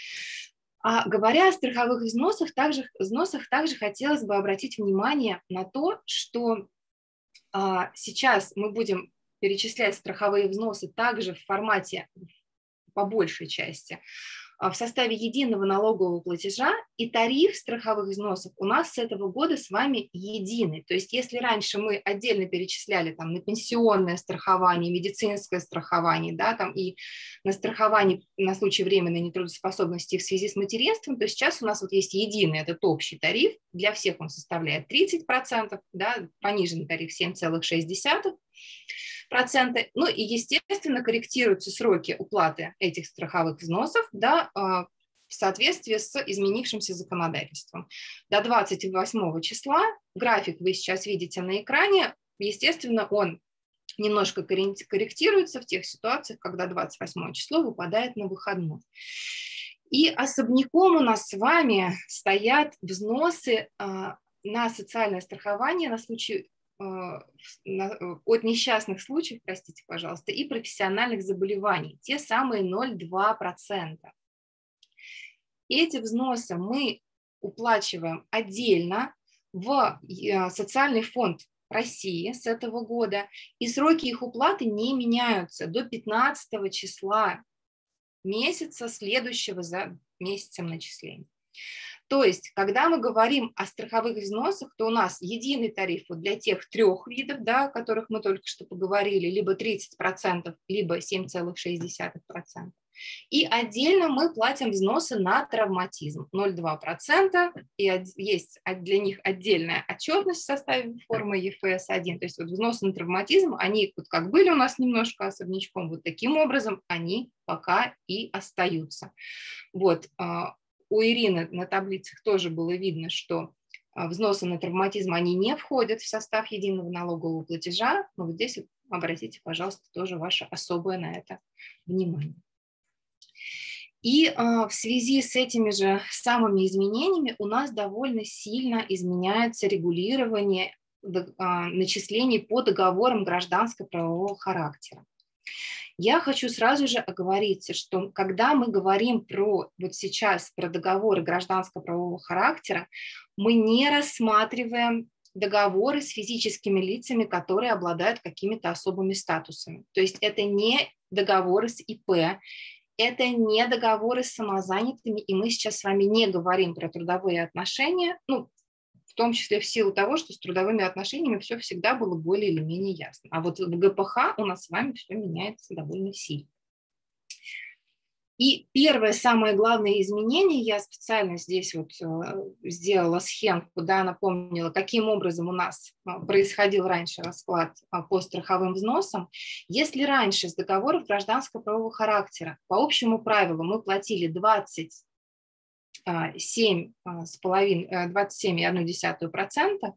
А говоря о страховых взносах, также, взносах, также хотелось бы обратить внимание на то, что а, сейчас мы будем перечислять страховые взносы также в формате, по большей части, в составе единого налогового платежа, и тариф страховых взносов у нас с этого года с вами единый. То есть если раньше мы отдельно перечисляли там, на пенсионное страхование, медицинское страхование, да, там, и на страхование на случай временной нетрудоспособности в связи с материнством, то сейчас у нас вот есть единый, этот общий тариф, для всех он составляет тридцать процентов, да, пониженный тариф семь целых шесть десятых процента. Ну и, естественно, корректируются сроки уплаты этих страховых взносов, да, в соответствии с изменившимся законодательством. До двадцать восьмого числа, график вы сейчас видите на экране, естественно, он немножко корректируется в тех ситуациях, когда двадцать восьмое число выпадает на выходной. И особняком у нас с вами стоят взносы на социальное страхование на случай от несчастных случаев, простите, пожалуйста, и профессиональных заболеваний, те самые ноль целых два десятых процента. Эти взносы мы уплачиваем отдельно в социальный фонд России с этого года, и сроки их уплаты не меняются до пятнадцатого числа месяца, следующего за месяцем начисления. То есть, когда мы говорим о страховых взносах, то у нас единый тариф вот для тех трех видов, да, о которых мы только что поговорили, либо тридцать процентов, либо семь целых шесть десятых процента. И отдельно мы платим взносы на травматизм ноль целых два десятых процента, и есть для них отдельная отчетность в составе формы и эф эс один. То есть вот взносы на травматизм, они вот как были у нас немножко особнячком, вот таким образом они пока и остаются. Вот. У Ирины на таблицах тоже было видно, что взносы на травматизм, они не входят в состав единого налогового платежа, но вот здесь обратите, пожалуйста, тоже ваше особое на это внимание. И в связи с этими же самыми изменениями у нас довольно сильно изменяется регулирование начислений по договорам гражданско-правового характера. Я хочу сразу же оговориться, что когда мы говорим про вот сейчас про договоры гражданско-правового характера, мы не рассматриваем договоры с физическими лицами, которые обладают какими-то особыми статусами. То есть это не договоры с и пэ, это не договоры с самозанятыми, и мы сейчас с вами не говорим про трудовые отношения, ну, в том числе в силу того, что с трудовыми отношениями все всегда было более или менее ясно. А вот в гэ пэ ха у нас с вами все меняется довольно сильно. И первое, самое главное изменение, я специально здесь вот сделала схемку, да, напомнила, каким образом у нас происходил раньше расклад по страховым взносам. Если раньше с договоров гражданско-правового характера по общему правилу мы платили двадцать семь целых одна десятая процента,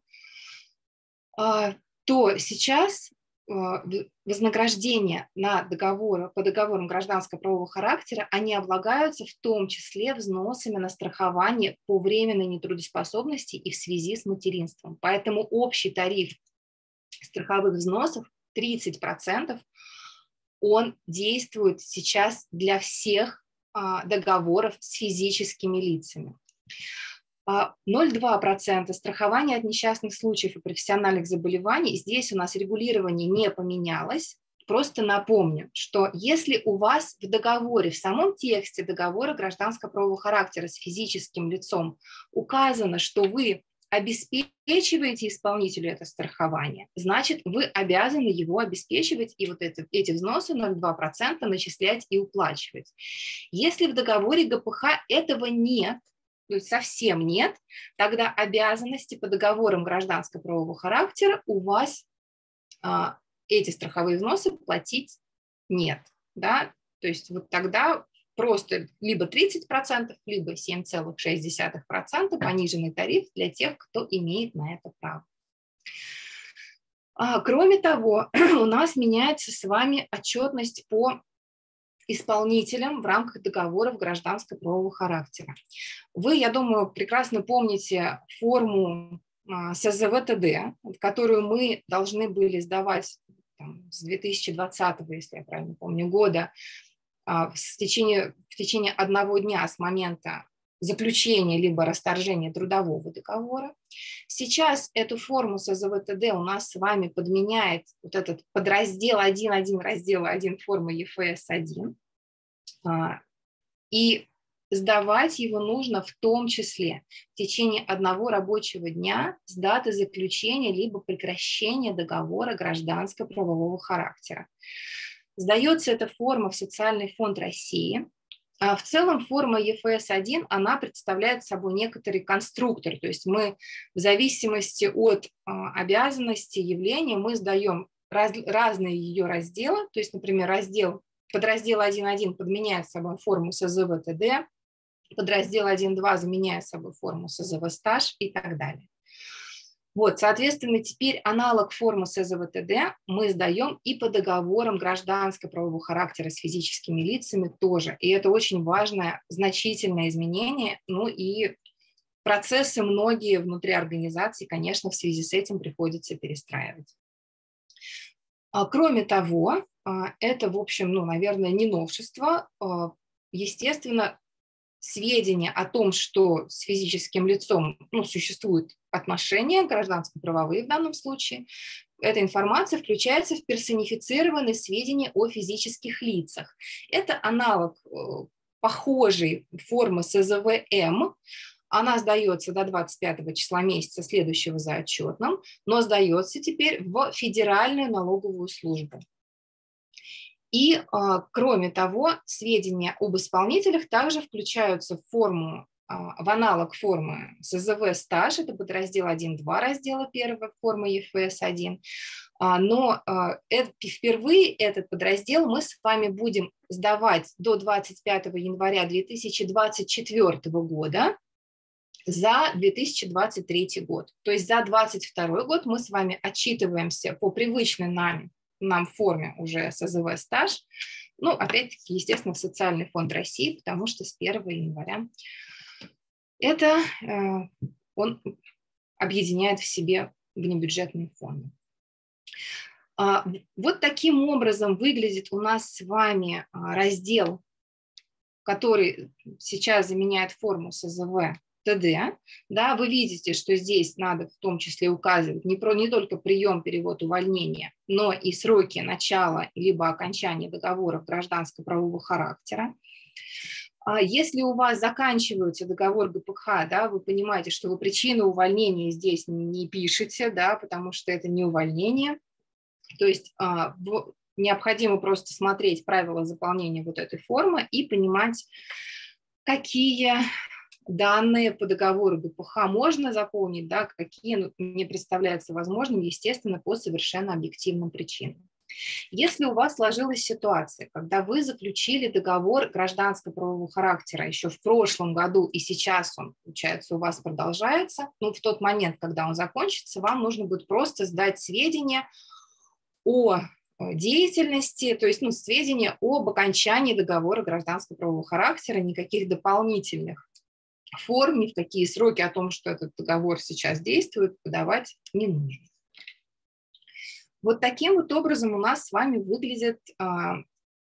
то сейчас вознаграждения на договоры, по договорам гражданско-правового характера, они облагаются в том числе взносами на страхование по временной нетрудоспособности и в связи с материнством. Поэтому общий тариф страховых взносов тридцать процентов, он действует сейчас для всех договоров с физическими лицами. ноль целых два десятых процента страхование от несчастных случаев и профессиональных заболеваний. Здесь у нас регулирование не поменялось. просто напомню, что если у вас в договоре, в самом тексте договора гражданско-правового характера с физическим лицом указано, что вы обеспечиваете исполнителю это страхование, значит, вы обязаны его обеспечивать и вот это, эти взносы ноль целых два десятых процента начислять и уплачивать. Если в договоре ГПХ этого нет, то есть совсем нет, тогда обязанности по договорам гражданско-правового характера у вас а, эти страховые взносы платить нет. Да? То есть вот тогда просто либо тридцать процентов, либо семь целых шесть десятых процента пониженный тариф для тех, кто имеет на это право. А, кроме того, у нас меняется с вами отчетность по исполнителям в рамках договоров гражданско-правового характера. Вы, я думаю, прекрасно помните форму СЗВ-ТД, которую мы должны были сдавать там, с две тысячи двадцатого, если я правильно помню, года, в течение, в течение одного дня с момента заключения либо расторжения трудового договора. Сейчас эту форму СЗВ-ТД у нас с вами подменяет вот этот подраздел один точка один раздела один формы Е Ф С один. И сдавать его нужно в том числе в течение одного рабочего дня с даты заключения либо прекращения договора гражданско-правового характера. Сдается эта форма в Социальный фонд России. А в целом форма Е Ф С один, она представляет собой некоторый конструктор, то есть мы в зависимости от а, обязанности явления мы сдаем раз, разные ее разделы, то есть, например, раздел, подраздел один точка один подменяет собой форму СЗВ-ТД, подраздел один точка два заменяет собой форму СЗВ-стаж и так далее. Вот, соответственно, теперь аналог формы СЗВ-ТД мы сдаем и по договорам гражданско-правового характера с физическими лицами тоже. И это очень важное, значительное изменение. Ну и процессы многие внутри организации, конечно, в связи с этим приходится перестраивать. Кроме того, это, в общем, ну, наверное, не новшество. Естественно, сведения о том, что с физическим лицом ну, существуют отношения, гражданско-правовые в данном случае, эта информация включается в персонифицированные сведения о физических лицах. Это аналог похожей формы СЗВ-М. Она сдается до двадцать пятого числа месяца следующего за отчетным, но сдается теперь в Федеральную налоговую службу. И, кроме того, сведения об исполнителях также включаются в форму, в аналог формы СЗВ-стаж, это подраздел один точка два раздела первого формы Е Ф С один, но впервые этот подраздел мы с вами будем сдавать до двадцать пятого января две тысячи двадцать четвёртого года за две тысячи двадцать третий год. То есть за две тысячи двадцать второй год мы с вами отчитываемся по привычной нами нам в форме уже СЗВ-стаж, ну, опять-таки, естественно, в Социальный фонд России, потому что с первого января это э, он объединяет в себе внебюджетные фонды. А, вот таким образом выглядит у нас с вами раздел, который сейчас заменяет форму СЗВ ТД, да, вы видите, что здесь надо в том числе указывать не, про, не только прием, перевод, увольнение, но и сроки начала либо окончания договоров гражданско-правового характера. Если у вас заканчивается договор ГПХ, да, вы понимаете, что вы причину увольнения здесь не пишете, да, потому что это не увольнение. То есть необходимо просто смотреть правила заполнения вот этой формы и понимать, какие данные по договору ГПХ можно заполнить, да, какие ну, не представляются возможным, естественно, по совершенно объективным причинам. Если у вас сложилась ситуация, когда вы заключили договор гражданско-правового характера еще в прошлом году, и сейчас он, получается, у вас продолжается, ну, в тот момент, когда он закончится, вам нужно будет просто сдать сведения о деятельности, то есть ну, сведения об окончании договора гражданско-правового характера, никаких дополнительных форм, ни в какие сроки о том, что этот договор сейчас действует, подавать не нужно. Вот таким вот образом у нас с вами выглядят а,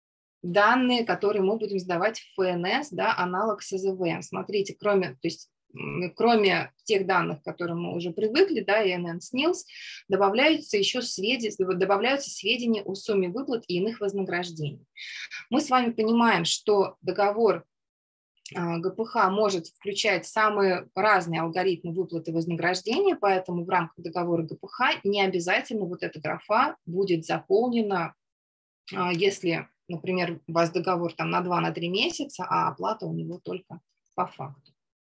данные, которые мы будем сдавать в Ф Н С, да, аналог СЗВ. Смотрите, кроме, то есть кроме тех данных, к которым мы уже привыкли, да, и эн эн снилс, добавляются еще сведения, добавляются сведения о сумме выплат и иных вознаграждений. Мы с вами понимаем, что договор гэ пэ ха может включать самые разные алгоритмы выплаты вознаграждения, поэтому в рамках договора гэ пэ ха не обязательно вот эта графа будет заполнена, если, например, у вас договор там на два-три месяца, а оплата у него только по факту.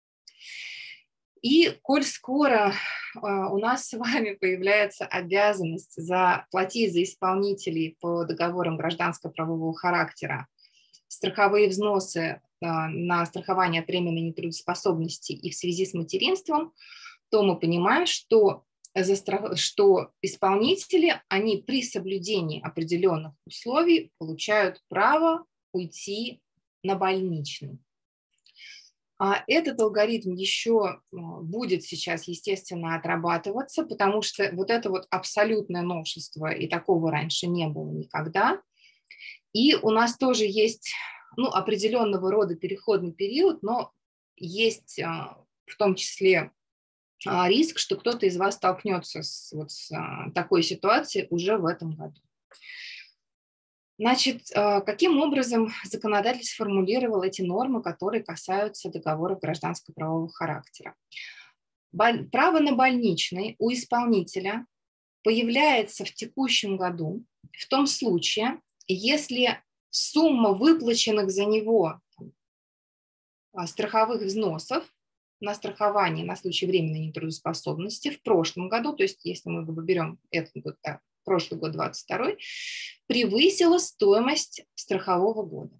И коль скоро у нас с вами появляется обязанность заплатить за исполнителей по договорам гражданско-правового характера страховые взносы на страхование от временной нетрудоспособности и в связи с материнством, то мы понимаем, что, что исполнители, они при соблюдении определенных условий получают право уйти на больничный. Этот алгоритм еще будет сейчас, естественно, отрабатываться, потому что вот это вот абсолютное новшество, и такого раньше не было никогда. И у нас тоже есть, ну, определенного рода переходный период, но есть в том числе риск, что кто-то из вас столкнется с, вот, с такой ситуацией уже в этом году. Значит, каким образом законодатель сформулировал эти нормы, которые касаются договоров гражданско-правового характера? Право на больничный у исполнителя появляется в текущем году в том случае, если сумма выплаченных за него страховых взносов на страхование на случай временной нетрудоспособности в прошлом году, то есть если мы берем этот год, да, прошлый год, двадцать второй, превысила стоимость страхового года.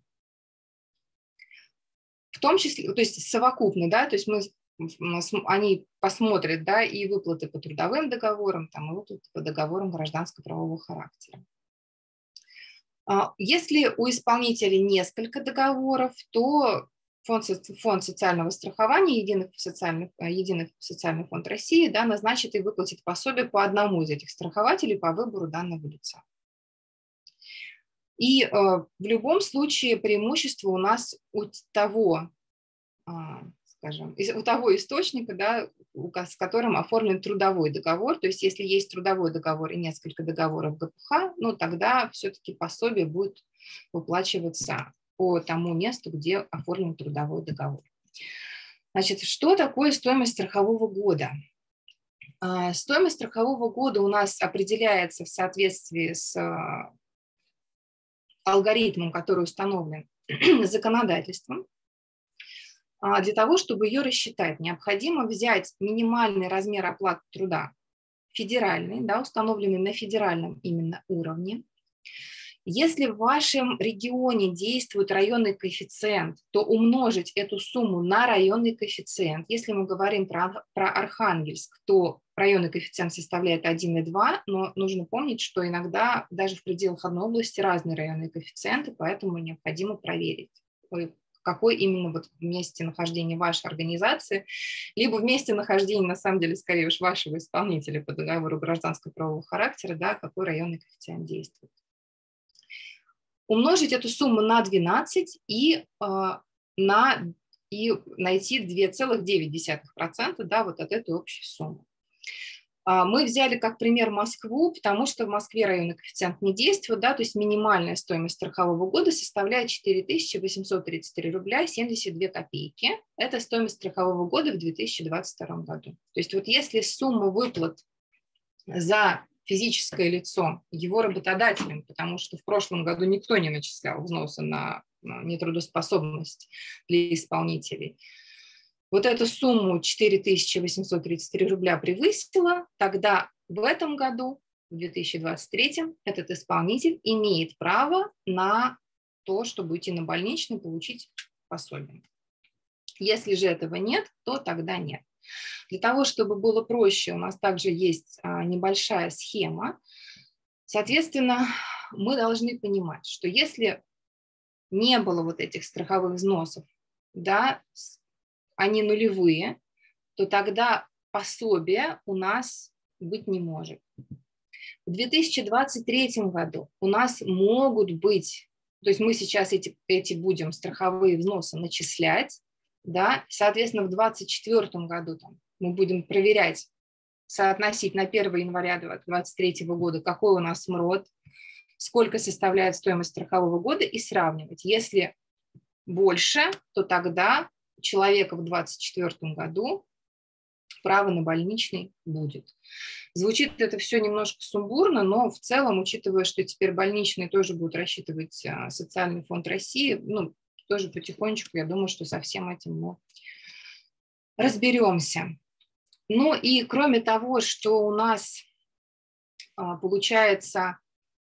В том числе, то есть совокупно, да, то есть мы, они посмотрят, да, и выплаты по трудовым договорам, там, и выплаты по договорам гражданско-правового характера. Если у исполнителя несколько договоров, то Фонд, фонд социального страхования, Единый социальный, Единый социальный фонд России, да, назначит и выплатит пособие по одному из этих страхователей по выбору данного лица. И э, в любом случае преимущество у нас у того, э, скажем, у того источника, да, с которым оформлен трудовой договор. То есть если есть трудовой договор и несколько договоров гэ пэ ха, ну, тогда все-таки пособие будет выплачиваться по тому месту, где оформлен трудовой договор. Значит, что такое стоимость страхового года? Стоимость страхового года у нас определяется в соответствии с алгоритмом, который установлен законодательством. Для того, чтобы ее рассчитать, необходимо взять минимальный размер оплаты труда федеральный, да, установленный на федеральном именно уровне. Если в вашем регионе действует районный коэффициент, то умножить эту сумму на районный коэффициент. Если мы говорим про, про Архангельск, то районный коэффициент составляет один и два, но нужно помнить, что иногда даже в пределах одной области разные районные коэффициенты, поэтому необходимо проверить, какой именно вот в месте нахождения вашей организации, либо в месте нахождения, на самом деле, скорее уж вашего исполнителя по договору гражданско-правового характера, да, какой районный коэффициент действует. Умножить эту сумму на двенадцать и, э, на, и найти два целых девять десятых процента, да, вот от этой общей суммы. А мы взяли как пример Москву, потому что в Москве районный коэффициент не действует, да, то есть минимальная стоимость страхового года составляет четыре тысячи восемьсот тридцать три рубля семьдесят две копейки. Это стоимость страхового года в две тысячи двадцать втором году. То есть вот если сумма выплат за физическое лицо его работодателем, потому что в прошлом году никто не начислял взносы на нетрудоспособность для исполнителей, вот эту сумму четыре тысячи восемьсот тридцать три рубля превысила, тогда в этом году, в две тысячи двадцать третьем, этот исполнитель имеет право на то, чтобы уйти на больничный, получить пособие. Если же этого нет, то тогда нет. Для того, чтобы было проще, у нас также есть небольшая схема. Соответственно, мы должны понимать, что если не было вот этих страховых взносов, да, они нулевые, то тогда пособия у нас быть не может. В две тысячи двадцать третьем году у нас могут быть, то есть мы сейчас эти, эти будем страховые взносы начислять, да, соответственно, в двадцать четвёртом году там, мы будем проверять, соотносить на первое января двадцать третьего года, какой у нас МРОТ, сколько составляет стоимость страхового года, и сравнивать. Если больше, то тогда у человека в двадцать четвёртом году право на больничный будет. Звучит это все немножко сумбурно, но в целом, учитывая, что теперь больничные тоже будут рассчитывать Социальный фонд России, ну, тоже потихонечку, я думаю, что со всем этим мы разберемся. Ну и кроме того, что у нас получается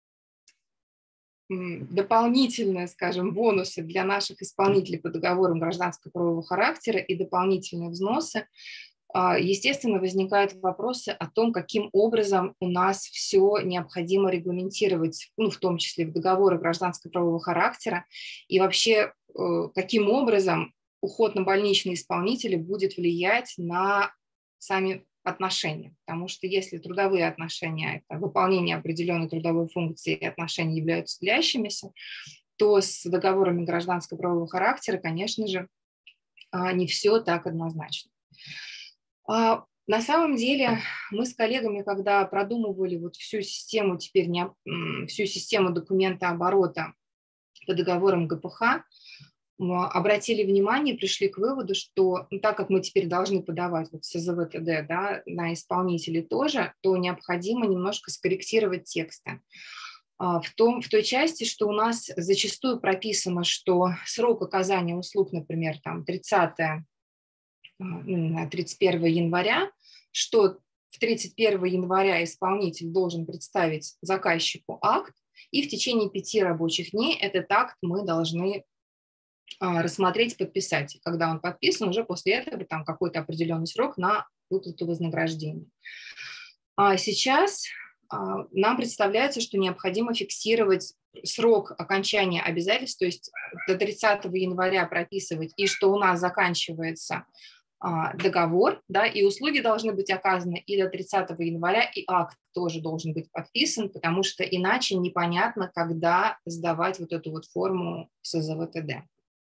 дополнительные, скажем, бонусы для наших исполнителей по договорам гражданско-правового характера и дополнительные взносы, естественно, возникают вопросы о том, каким образом у нас все необходимо регламентировать, ну, в том числе в договорах гражданско-правового характера, и вообще каким образом уход на больничные исполнители будет влиять на сами отношения. Потому что если трудовые отношения, это выполнение определенной трудовой функции и отношения являются длящимися, то с договорами гражданско-правового характера, конечно же, не все так однозначно. На самом деле мы с коллегами, когда продумывали вот всю систему, теперь не, всю систему документооборота по договорам ГПХ, обратили внимание, пришли к выводу, что ну, так как мы теперь должны подавать вот СЗВ-ТД, да, на исполнителей тоже, то необходимо немножко скорректировать тексты. В, том, в той части, что у нас зачастую прописано, что срок оказания услуг, например, там тридцатое тридцать первого января, что в тридцать первого января исполнитель должен представить заказчику акт, и в течение пяти рабочих дней этот акт мы должны рассмотреть, подписать. Когда он подписан, уже после этого там какой-то определенный срок на выплату вознаграждения. А сейчас нам представляется, что необходимо фиксировать срок окончания обязательств, то есть до тридцатого января прописывать, и что у нас заканчивается договор, да, и услуги должны быть оказаны и до тридцатого января, и акт тоже должен быть подписан, потому что иначе непонятно, когда сдавать вот эту вот форму СЗВ-ТД.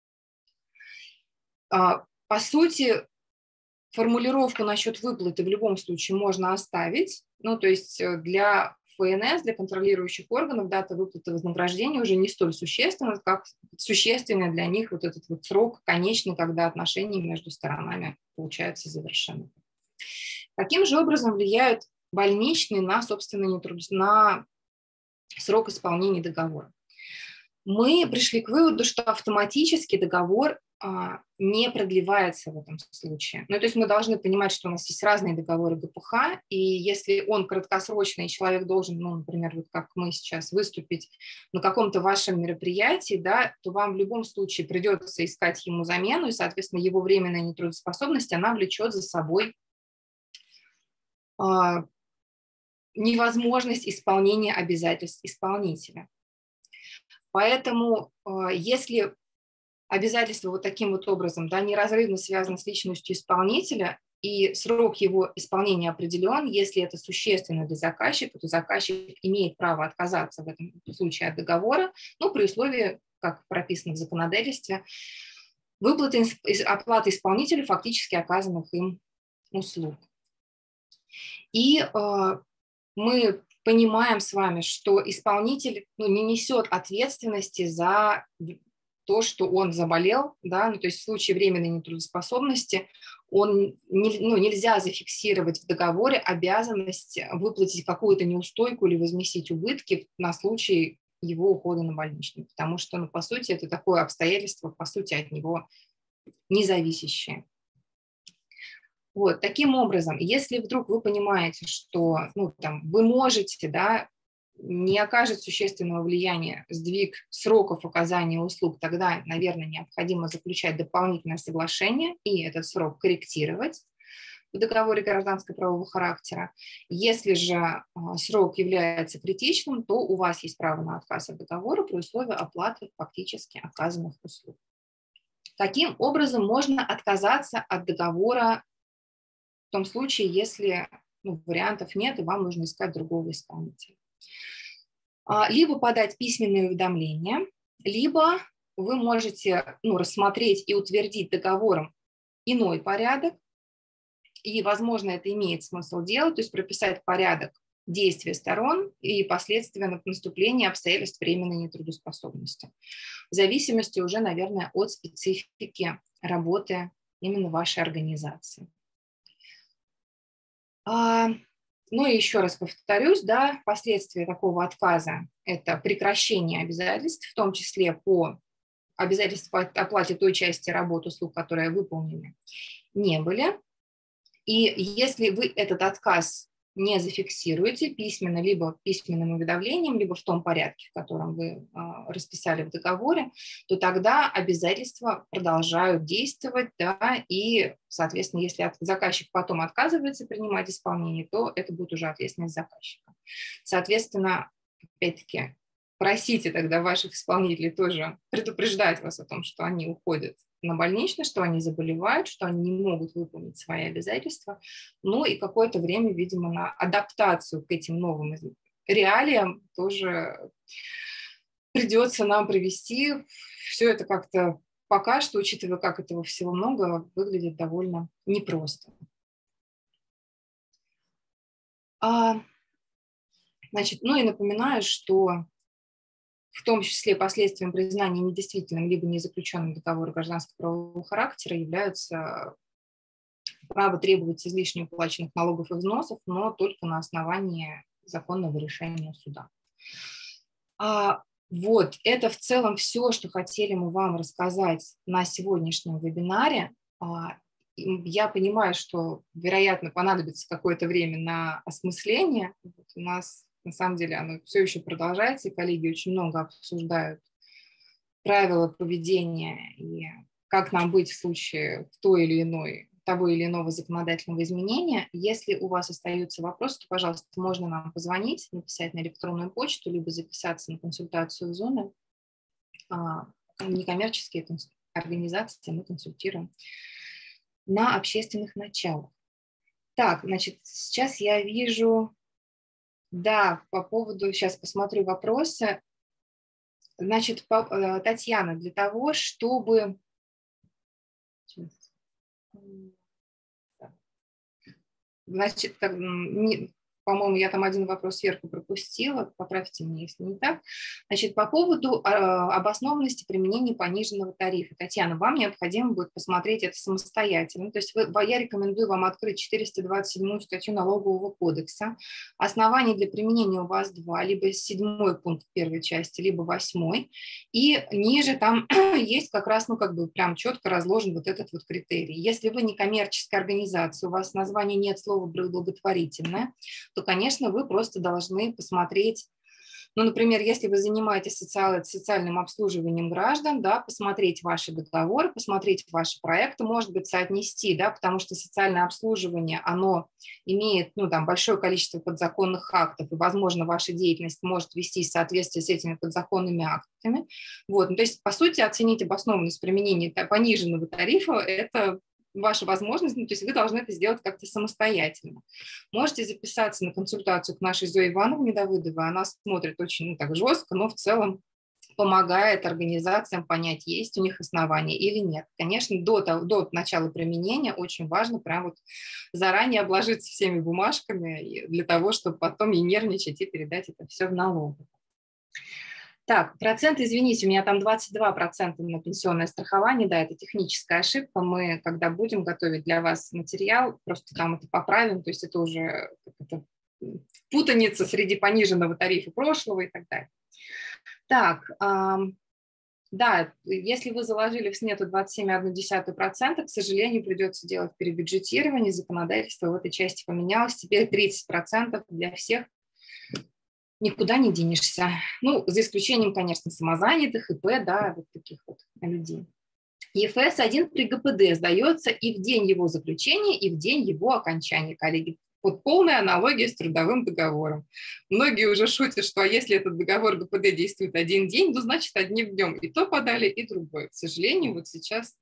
По сути, формулировку насчет выплаты в любом случае можно оставить, ну, то есть для ФНС, для контролирующих органов, дата выплаты вознаграждения уже не столь существенна, как существенный для них вот этот вот срок конечный, когда отношения между сторонами, получается, завершены. Каким же образом влияют больничные на, собственно, на срок исполнения договора? Мы пришли к выводу, что автоматически договор а, не продлевается в этом случае. Ну, то есть мы должны понимать, что у нас есть разные договоры ГПХ, и если он краткосрочный, человек должен, ну, например, вот как мы сейчас, выступить на каком-то вашем мероприятии, да, то вам в любом случае придется искать ему замену, и, соответственно, его временная нетрудоспособность, она влечет за собой а, невозможность исполнения обязательств исполнителя. Поэтому, если обязательство вот таким вот образом, да, неразрывно связано с личностью исполнителя, и срок его исполнения определен, если это существенно для заказчика, то заказчик имеет право отказаться в этом случае от договора, но при условии, как прописано в законодательстве, выплаты оплаты исполнителю фактически оказанных им услуг. И э, мы понимаем с вами, что исполнитель, ну, не несет ответственности за то, что он заболел, да, ну, то есть в случае временной нетрудоспособности он, не, ну, нельзя зафиксировать в договоре обязанность выплатить какую-то неустойку или возместить убытки на случай его ухода на больничный, потому что, ну, по сути, это такое обстоятельство, по сути, от него независящее. Вот, таким образом, если вдруг вы понимаете, что, ну, там, вы можете, да, не окажет существенного влияния сдвиг сроков оказания услуг, тогда, наверное, необходимо заключать дополнительное соглашение и этот срок корректировать в договоре гражданско-правового характера. Если же срок является критичным, то у вас есть право на отказ от договора при условии оплаты фактически оказанных услуг. Каким образом можно отказаться от договора в том случае, если, ну, вариантов нет, и вам нужно искать другого исполнителя? Либо подать письменное уведомление, либо вы можете, ну, рассмотреть и утвердить договором иной порядок, и, возможно, это имеет смысл делать, то есть прописать порядок действия сторон и последствия наступления обстоятельств временной нетрудоспособности. В зависимости уже, наверное, от специфики работы именно вашей организации. А, ну и еще раз повторюсь, да, последствия такого отказа – это прекращение обязательств, в том числе по обязательству по оплате той части работ, услуг, которые выполнены, не были. И если вы этот отказ не зафиксируете письменно, либо письменным уведомлением, либо в том порядке, в котором вы а, расписали в договоре, то тогда обязательства продолжают действовать, да, и, соответственно, если заказчик потом отказывается принимать исполнение, то это будет уже ответственность заказчика. Соответственно, опять-таки, просите тогда ваших исполнителей тоже предупреждать вас о том, что они уходят на больничный, что они заболевают, что они не могут выполнить свои обязательства. Ну и какое-то время, видимо, на адаптацию к этим новым реалиям тоже придется нам провести. Все это как-то пока что, учитывая, как этого всего много, выглядит довольно непросто. А, значит, ну и напоминаю, что в том числе последствием признания недействительным либо незаключенным договора гражданского правового характера являются право требовать излишне уплаченных налогов и взносов, но только на основании законного решения суда. А, вот, это в целом все, что хотели мы вам рассказать на сегодняшнем вебинаре. А, я понимаю, что, вероятно, понадобится какое-то время на осмысление. Вот у нас на самом деле оно все еще продолжается, и коллеги очень много обсуждают правила поведения и как нам быть в случае той или иной, того или иного законодательного изменения. Если у вас остаются вопросы, то, пожалуйста, можно нам позвонить, написать на электронную почту, либо записаться на консультацию в Zoom. Некоммерческие организации мы консультируем на общественных началах. Так, значит, сейчас я вижу... Да, по поводу, сейчас посмотрю вопросы. Значит, по, Татьяна, для того, чтобы... Значит, как, не, по-моему, я там один вопрос сверху пропустила, поправьте меня, если не так. Значит, по поводу э, обоснованности применения пониженного тарифа. Татьяна, вам необходимо будет посмотреть это самостоятельно. То есть вы, я рекомендую вам открыть четыреста двадцать седьмую статью Налогового кодекса. Оснований для применения у вас два, либо седьмой пункт первой части, либо восьмой. И ниже там есть как раз, ну, как бы прям четко разложен вот этот вот критерий. Если вы не коммерческая организация, у вас в названии нет слова «благотворительное», то, конечно, вы просто должны посмотреть, ну, например, если вы занимаетесь социальным обслуживанием граждан, да, посмотреть ваши договоры, посмотреть ваши проекты, может быть, соотнести, да, потому что социальное обслуживание, оно имеет, ну, там, большое количество подзаконных актов, и, возможно, ваша деятельность может вестись в соответствии с этими подзаконными актами. Вот, ну, то есть, по сути, оценить обоснованность применения пониженного тарифа – это ваша возможность, ну, то есть вы должны это сделать как-то самостоятельно. Можете записаться на консультацию к нашей Зое Ивановне Давыдовой, она смотрит очень, ну, так жестко, но в целом помогает организациям понять, есть у них основания или нет. Конечно, до, до начала применения очень важно прям вот заранее обложиться всеми бумажками для того, чтобы потом не нервничать и передать это все в налоговую. Так, процент, извините, у меня там двадцать два процента на пенсионное страхование, да, это техническая ошибка, мы, когда будем готовить для вас материал, просто там это поправим, то есть это уже это путаница среди пониженного тарифа прошлого и так далее. Так, эм, да, если вы заложили в смету двадцать семь целых одна десятая процента, к сожалению, придется делать перебюджетирование, законодательство в этой части поменялось, теперь тридцать процентов для всех. Никуда не денешься. Ну, за исключением, конечно, самозанятых, ИП, да, вот таких вот людей. ЕФС один при ГПД сдается и в день его заключения, и в день его окончания, коллеги. Вот полная аналогия с трудовым договором. Многие уже шутят, что а если этот договор ГПД действует один день, то значит одним днем и то подали, и другое. К сожалению, вот сейчас...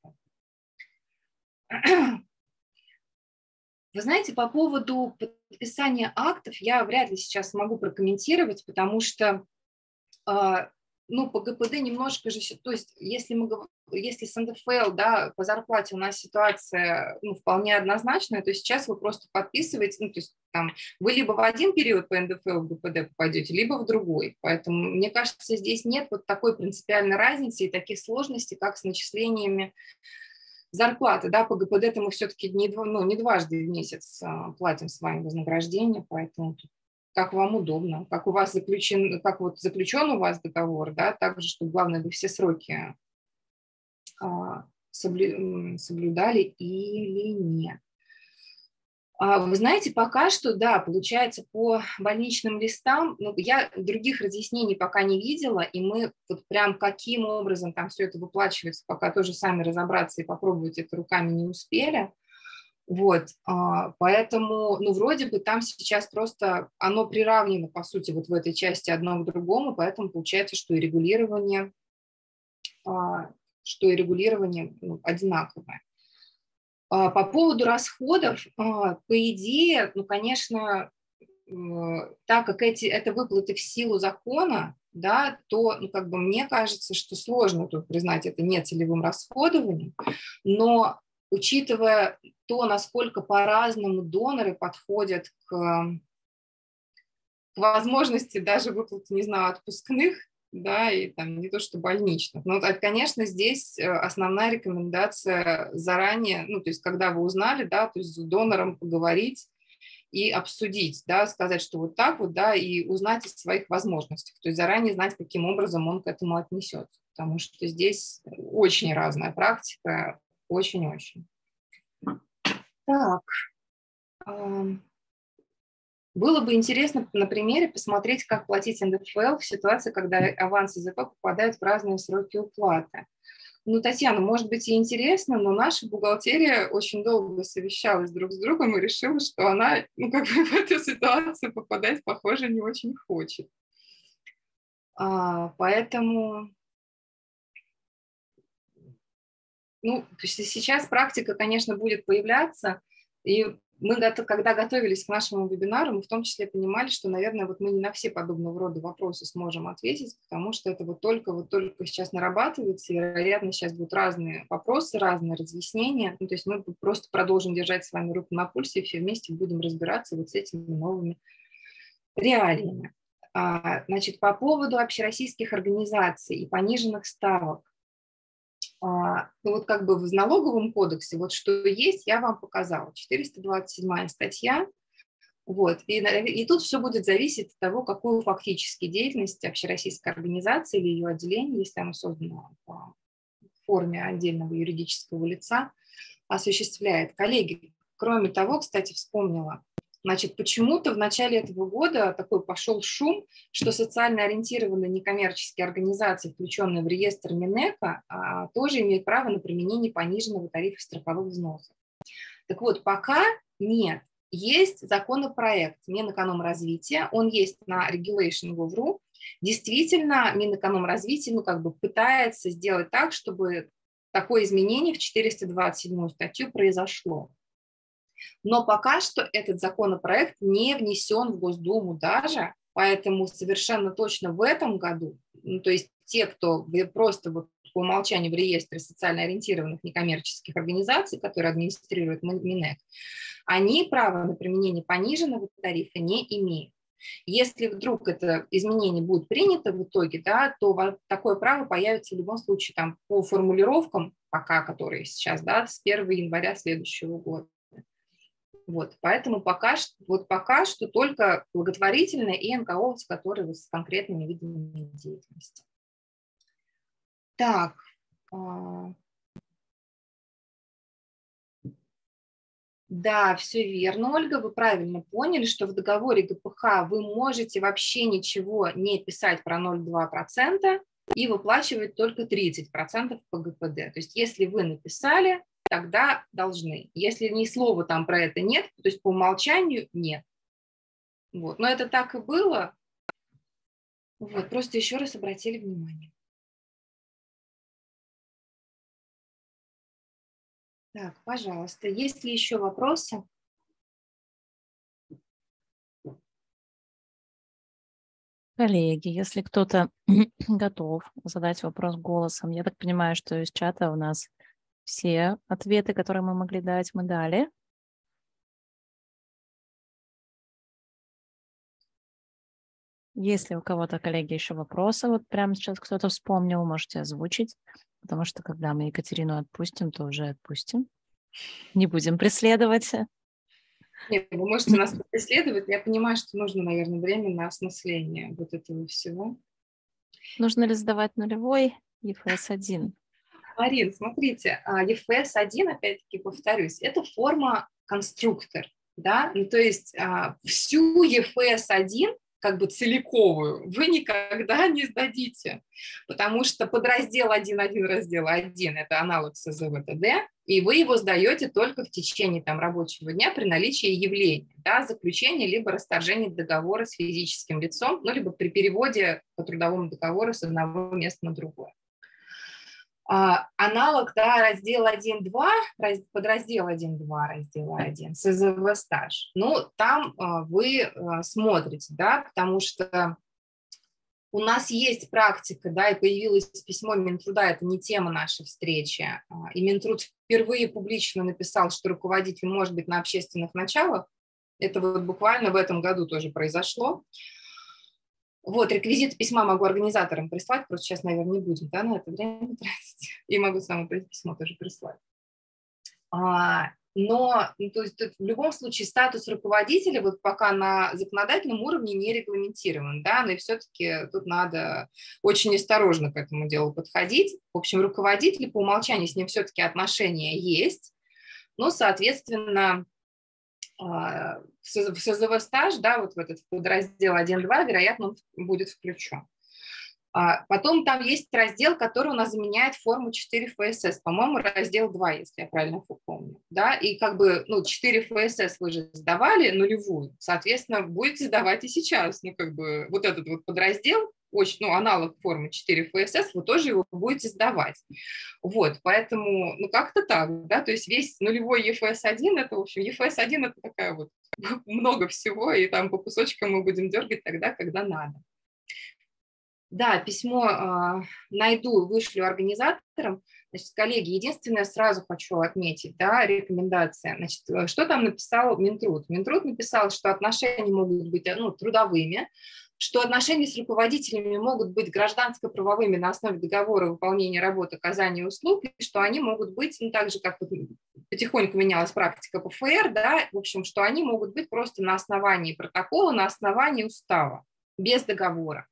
Вы знаете, по поводу подписания актов я вряд ли сейчас могу прокомментировать, потому что, ну, ну, по ГПД немножко же, то есть если мы если с эн дэ эф эл, да, по зарплате у нас ситуация, ну, вполне однозначная, то сейчас вы просто подписываете, ну, то есть там вы либо в один период по эн дэ эф эл в ГПД попадете, либо в другой. Поэтому, мне кажется, здесь нет вот такой принципиальной разницы и таких сложностей, как с начислениями зарплаты, да, по ГПД-то мы все-таки не, ну, не дважды в месяц платим с вами вознаграждение, поэтому как вам удобно, как у вас заключен, как вот заключен у вас договор, да, также, чтобы главное, вы все сроки а, соблю, соблюдали или нет. А, вы знаете, пока что, да, получается, по больничным листам, ну, я других разъяснений пока не видела, и мы вот прям каким образом там все это выплачивается, пока тоже сами разобраться и попробовать это руками не успели. Вот, поэтому, ну, вроде бы там сейчас просто оно приравнено, по сути, вот в этой части одно к другому, поэтому получается, что и регулирование, что и регулирование, ну, одинаковое. По поводу расходов, по идее, ну, конечно, так как эти, это выплаты в силу закона, да, то, ну, как бы мне кажется, что сложно тут признать это нецелевым расходованием, но учитывая то, насколько по-разному доноры подходят к, к возможности даже выплаты, не знаю, отпускных, да, и там не то что больничных. Но, конечно, здесь основная рекомендация заранее, ну, то есть когда вы узнали, да, то есть с донором поговорить и обсудить, да, сказать, что вот так вот, да, и узнать о своих возможностях, то есть заранее знать, каким образом он к этому отнесется, потому что здесь очень разная практика, очень-очень. Так, было бы интересно на примере посмотреть, как платить эн дэ эф эл в ситуации, когда аванс ЗП попадает в разные сроки уплаты. Ну, Татьяна, может быть и интересно, но наша бухгалтерия очень долго совещалась друг с другом и решила, что она, ну, как бы в эту ситуацию попадать, похоже, не очень хочет. А, поэтому, ну, сейчас практика, конечно, будет появляться, и мы, когда готовились к нашему вебинару, мы в том числе понимали, что, наверное, вот мы не на все подобного рода вопросы сможем ответить, потому что это вот только, вот только сейчас нарабатывается, и, вероятно, сейчас будут разные вопросы, разные разъяснения. Ну, то есть мы просто продолжим держать с вами руку на пульсе и все вместе будем разбираться вот с этими новыми реалиями. А, значит, по поводу общероссийских организаций и пониженных ставок. Ну, вот как бы в налоговом кодексе, вот что есть, я вам показала. четыреста двадцать седьмая статья. Вот. И, и тут все будет зависеть от того, какую фактически деятельность общероссийской организации или ее отделение, если оно создано в форме отдельного юридического лица, осуществляет. Коллеги, кроме того, кстати, вспомнила, значит, почему-то в начале этого года такой пошел шум, что социально ориентированные некоммерческие организации, включенные в реестр Минэко, тоже имеют право на применение пониженного тарифа страховых взносов. Так вот, пока нет. Есть законопроект Минэкономразвития, он есть на regulation точка gov точка ru. Действительно, Минэкономразвитие, ну, как бы пытается сделать так, чтобы такое изменение в четыреста двадцать седьмую статью произошло. Но пока что этот законопроект не внесен в Госдуму даже, поэтому совершенно точно в этом году, ну, то есть те, кто просто вот по умолчанию в реестре социально ориентированных некоммерческих организаций, которые администрирует Минэк, они права на применение пониженного тарифа не имеют. Если вдруг это изменение будет принято в итоге, да, то такое право появится в любом случае там, по формулировкам, пока которые сейчас, да, с первого января следующего года. Вот, поэтому пока, вот пока что только благотворительные и эн ка о, которые с конкретными видами деятельности. Так. Да, все верно, Ольга, вы правильно поняли, что в договоре гэ пэ ха вы можете вообще ничего не писать про ноль целых два десятых процента и выплачивать только тридцать процентов по гэ пэ дэ. То есть если вы написали, тогда должны. Если ни слова там про это нет, то есть по умолчанию нет. Вот. Но это так и было. Вот. Просто еще раз обратили внимание. Так, пожалуйста, есть ли еще вопросы? Коллеги, если кто-то готов задать вопрос голосом, я так понимаю, что из чата у нас все ответы, которые мы могли дать, мы дали. Если у кого-то, коллеги, еще вопросы, вот прямо сейчас кто-то вспомнил, можете озвучить, потому что когда мы Екатерину отпустим, то уже отпустим. Не будем преследовать. Нет, вы можете нас преследовать. Я понимаю, что нужно, наверное, время на осмысление вот этого всего. Нужно ли сдавать нулевой ЕФ эс один? Марин, смотрите, ЕФ эс один, опять-таки повторюсь, это форма конструктор, да, ну, то есть всю ЕФ эс один как бы целиковую вы никогда не сдадите, потому что подраздел один точка один раздела один это аналог эс зэ вэ тэ дэ, и вы его сдаете только в течение там, рабочего дня при наличии явления, да, заключения либо расторжения договора с физическим лицом, ну, либо при переводе по трудовому договору с одного места на другое. А, аналог, да, раздел один точка два, раз, подраздел один точка два, раздел один, эс зэ вэ стаж. Ну, там а, вы а, смотрите, да, потому что у нас есть практика, да, и появилось письмо Минтруда, это не тема нашей встречи, а, и Минтруд впервые публично написал, что руководитель может быть на общественных началах. Это вот буквально в этом году тоже произошло. Вот, реквизиты письма могу организаторам прислать, просто сейчас, наверное, не будем, да, на это время тратить. И могу самое письмо тоже прислать. А, но, ну, то есть, в любом случае статус руководителя вот пока на законодательном уровне не регламентирован, да, но и все-таки тут надо очень осторожно к этому делу подходить. В общем, руководитель по умолчанию, с ним все-таки отношения есть, но, соответственно, в эс зэ вэ стаж, да, вот в этот подраздел один точка два, вероятно, он будет включен. Потом там есть раздел, который у нас заменяет форму четыре эф эс эс, по-моему, раздел два, если я правильно помню. Да? И как бы, ну, четыре эф эс эс вы же сдавали нулевую, соответственно, будете сдавать и сейчас. Ну, как бы вот этот вот подраздел, очень, ну, аналог формы четыре эф эс эс, вы тоже его будете сдавать. Вот, поэтому, ну, как-то так, да, то есть весь нулевой ЕФ эс один, это, в общем, ЕФ эс один это такая вот много всего, и там по кусочкам мы будем дергать тогда, когда надо. Да, письмо э, найду, вышлю организаторам. Значит, коллеги, единственное, сразу хочу отметить, да, рекомендация. Значит, что там написал Минтруд? Минтруд написал, что отношения могут быть, ну, трудовыми, что отношения с руководителями могут быть гражданско-правовыми на основе договора выполнения работы, оказания услуг, и что они могут быть, ну, так же, как вот потихоньку менялась практика по эф эр, да, в общем, что они могут быть просто на основании протокола, на основании устава, без договора.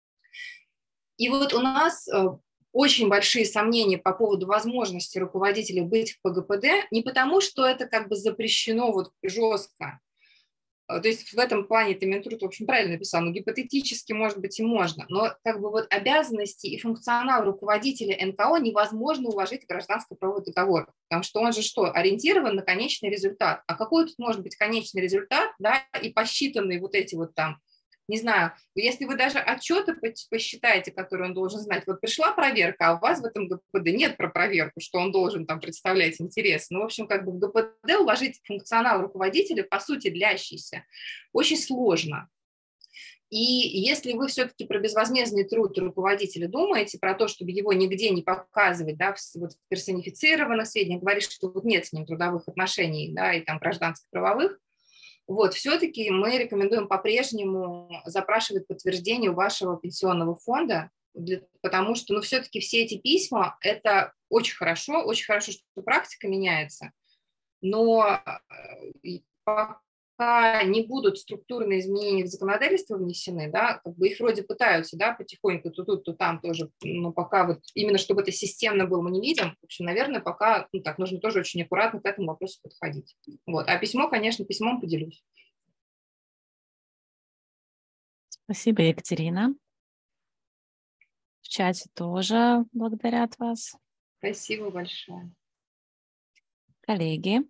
И вот у нас очень большие сомнения по поводу возможности руководителя быть в пэ гэ пэ дэ, не потому, что это как бы запрещено вот жестко. То есть в этом плане это Минтруд, в общем, правильно написал, но гипотетически, может быть, и можно. Но как бы вот обязанности и функционал руководителя эн ка о невозможно уложить в гражданско-правовой договор, потому что он же что, ориентирован на конечный результат. А какой тут может быть конечный результат, да, и посчитанные вот эти вот там, не знаю, если вы даже отчеты посчитаете, которые он должен знать, вот пришла проверка, а у вас в этом гэ пэ дэ нет про проверку, что он должен там представлять интерес. Ну, в общем, как бы в гэ пэ дэ уложить функционал руководителя, по сути, длящийся, очень сложно. И если вы все-таки про безвозмездный труд руководителя думаете, про то, чтобы его нигде не показывать, да, в, вот, в персонифицированных сведениях, говорить, что вот нет с ним трудовых отношений, да, и там гражданско-правовых, вот, все-таки мы рекомендуем по-прежнему запрашивать подтверждение у вашего пенсионного фонда, для, потому что, ну, все-таки все эти письма, это очень хорошо, очень хорошо, что практика меняется, но пока не будут структурные изменения в законодательство внесены, да, как бы их вроде пытаются, да, потихоньку то тут, то там тоже, но пока вот именно чтобы это системно было, мы не видим. В общем, наверное, пока, ну, так, нужно тоже очень аккуратно к этому вопросу подходить. Вот. А письмо, конечно, письмом поделюсь. Спасибо, Екатерина. В чате тоже благодарят вас. Спасибо большое. Коллеги,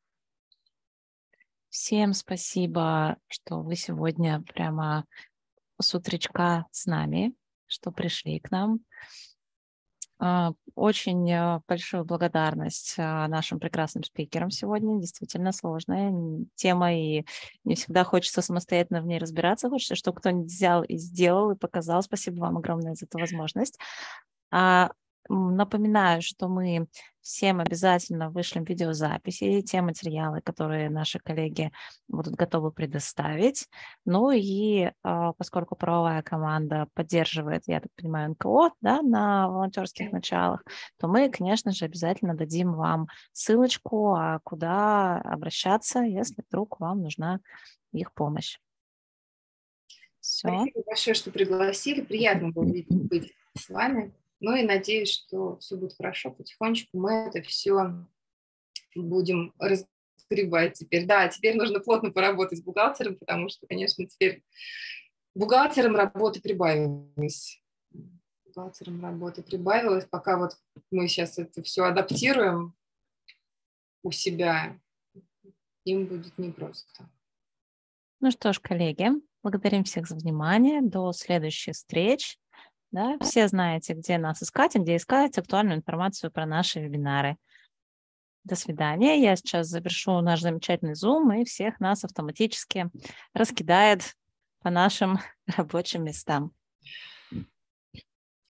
всем спасибо, что вы сегодня прямо с утречка с нами, что пришли к нам. Очень большую благодарность нашим прекрасным спикерам сегодня. Действительно сложная тема, и не всегда хочется самостоятельно в ней разбираться. Хочется, чтобы кто-нибудь взял и сделал, и показал. Спасибо вам огромное за эту возможность. Напоминаю, что мы всем обязательно вышлем видеозаписи, те материалы, которые наши коллеги будут готовы предоставить. Ну и поскольку правовая команда поддерживает, я так понимаю, эн ка о, да, на волонтерских началах, то мы, конечно же, обязательно дадим вам ссылочку, куда обращаться, если вдруг вам нужна их помощь. Все. Спасибо большое, что пригласили. Приятно было быть с вами. Ну и надеюсь, что все будет хорошо. Потихонечку мы это все будем разгребать теперь. Да, теперь нужно плотно поработать с бухгалтером, потому что, конечно, теперь бухгалтером работы прибавилось. Бухгалтером работы прибавилось. Пока вот мы сейчас это все адаптируем у себя, им будет непросто. Ну что ж, коллеги, благодарим всех за внимание. До следующих встреч. Да, все знаете, где нас искать и где искать актуальную информацию про наши вебинары. До свидания. Я сейчас завершу наш замечательный Zoom, и всех нас автоматически раскидает по нашим рабочим местам.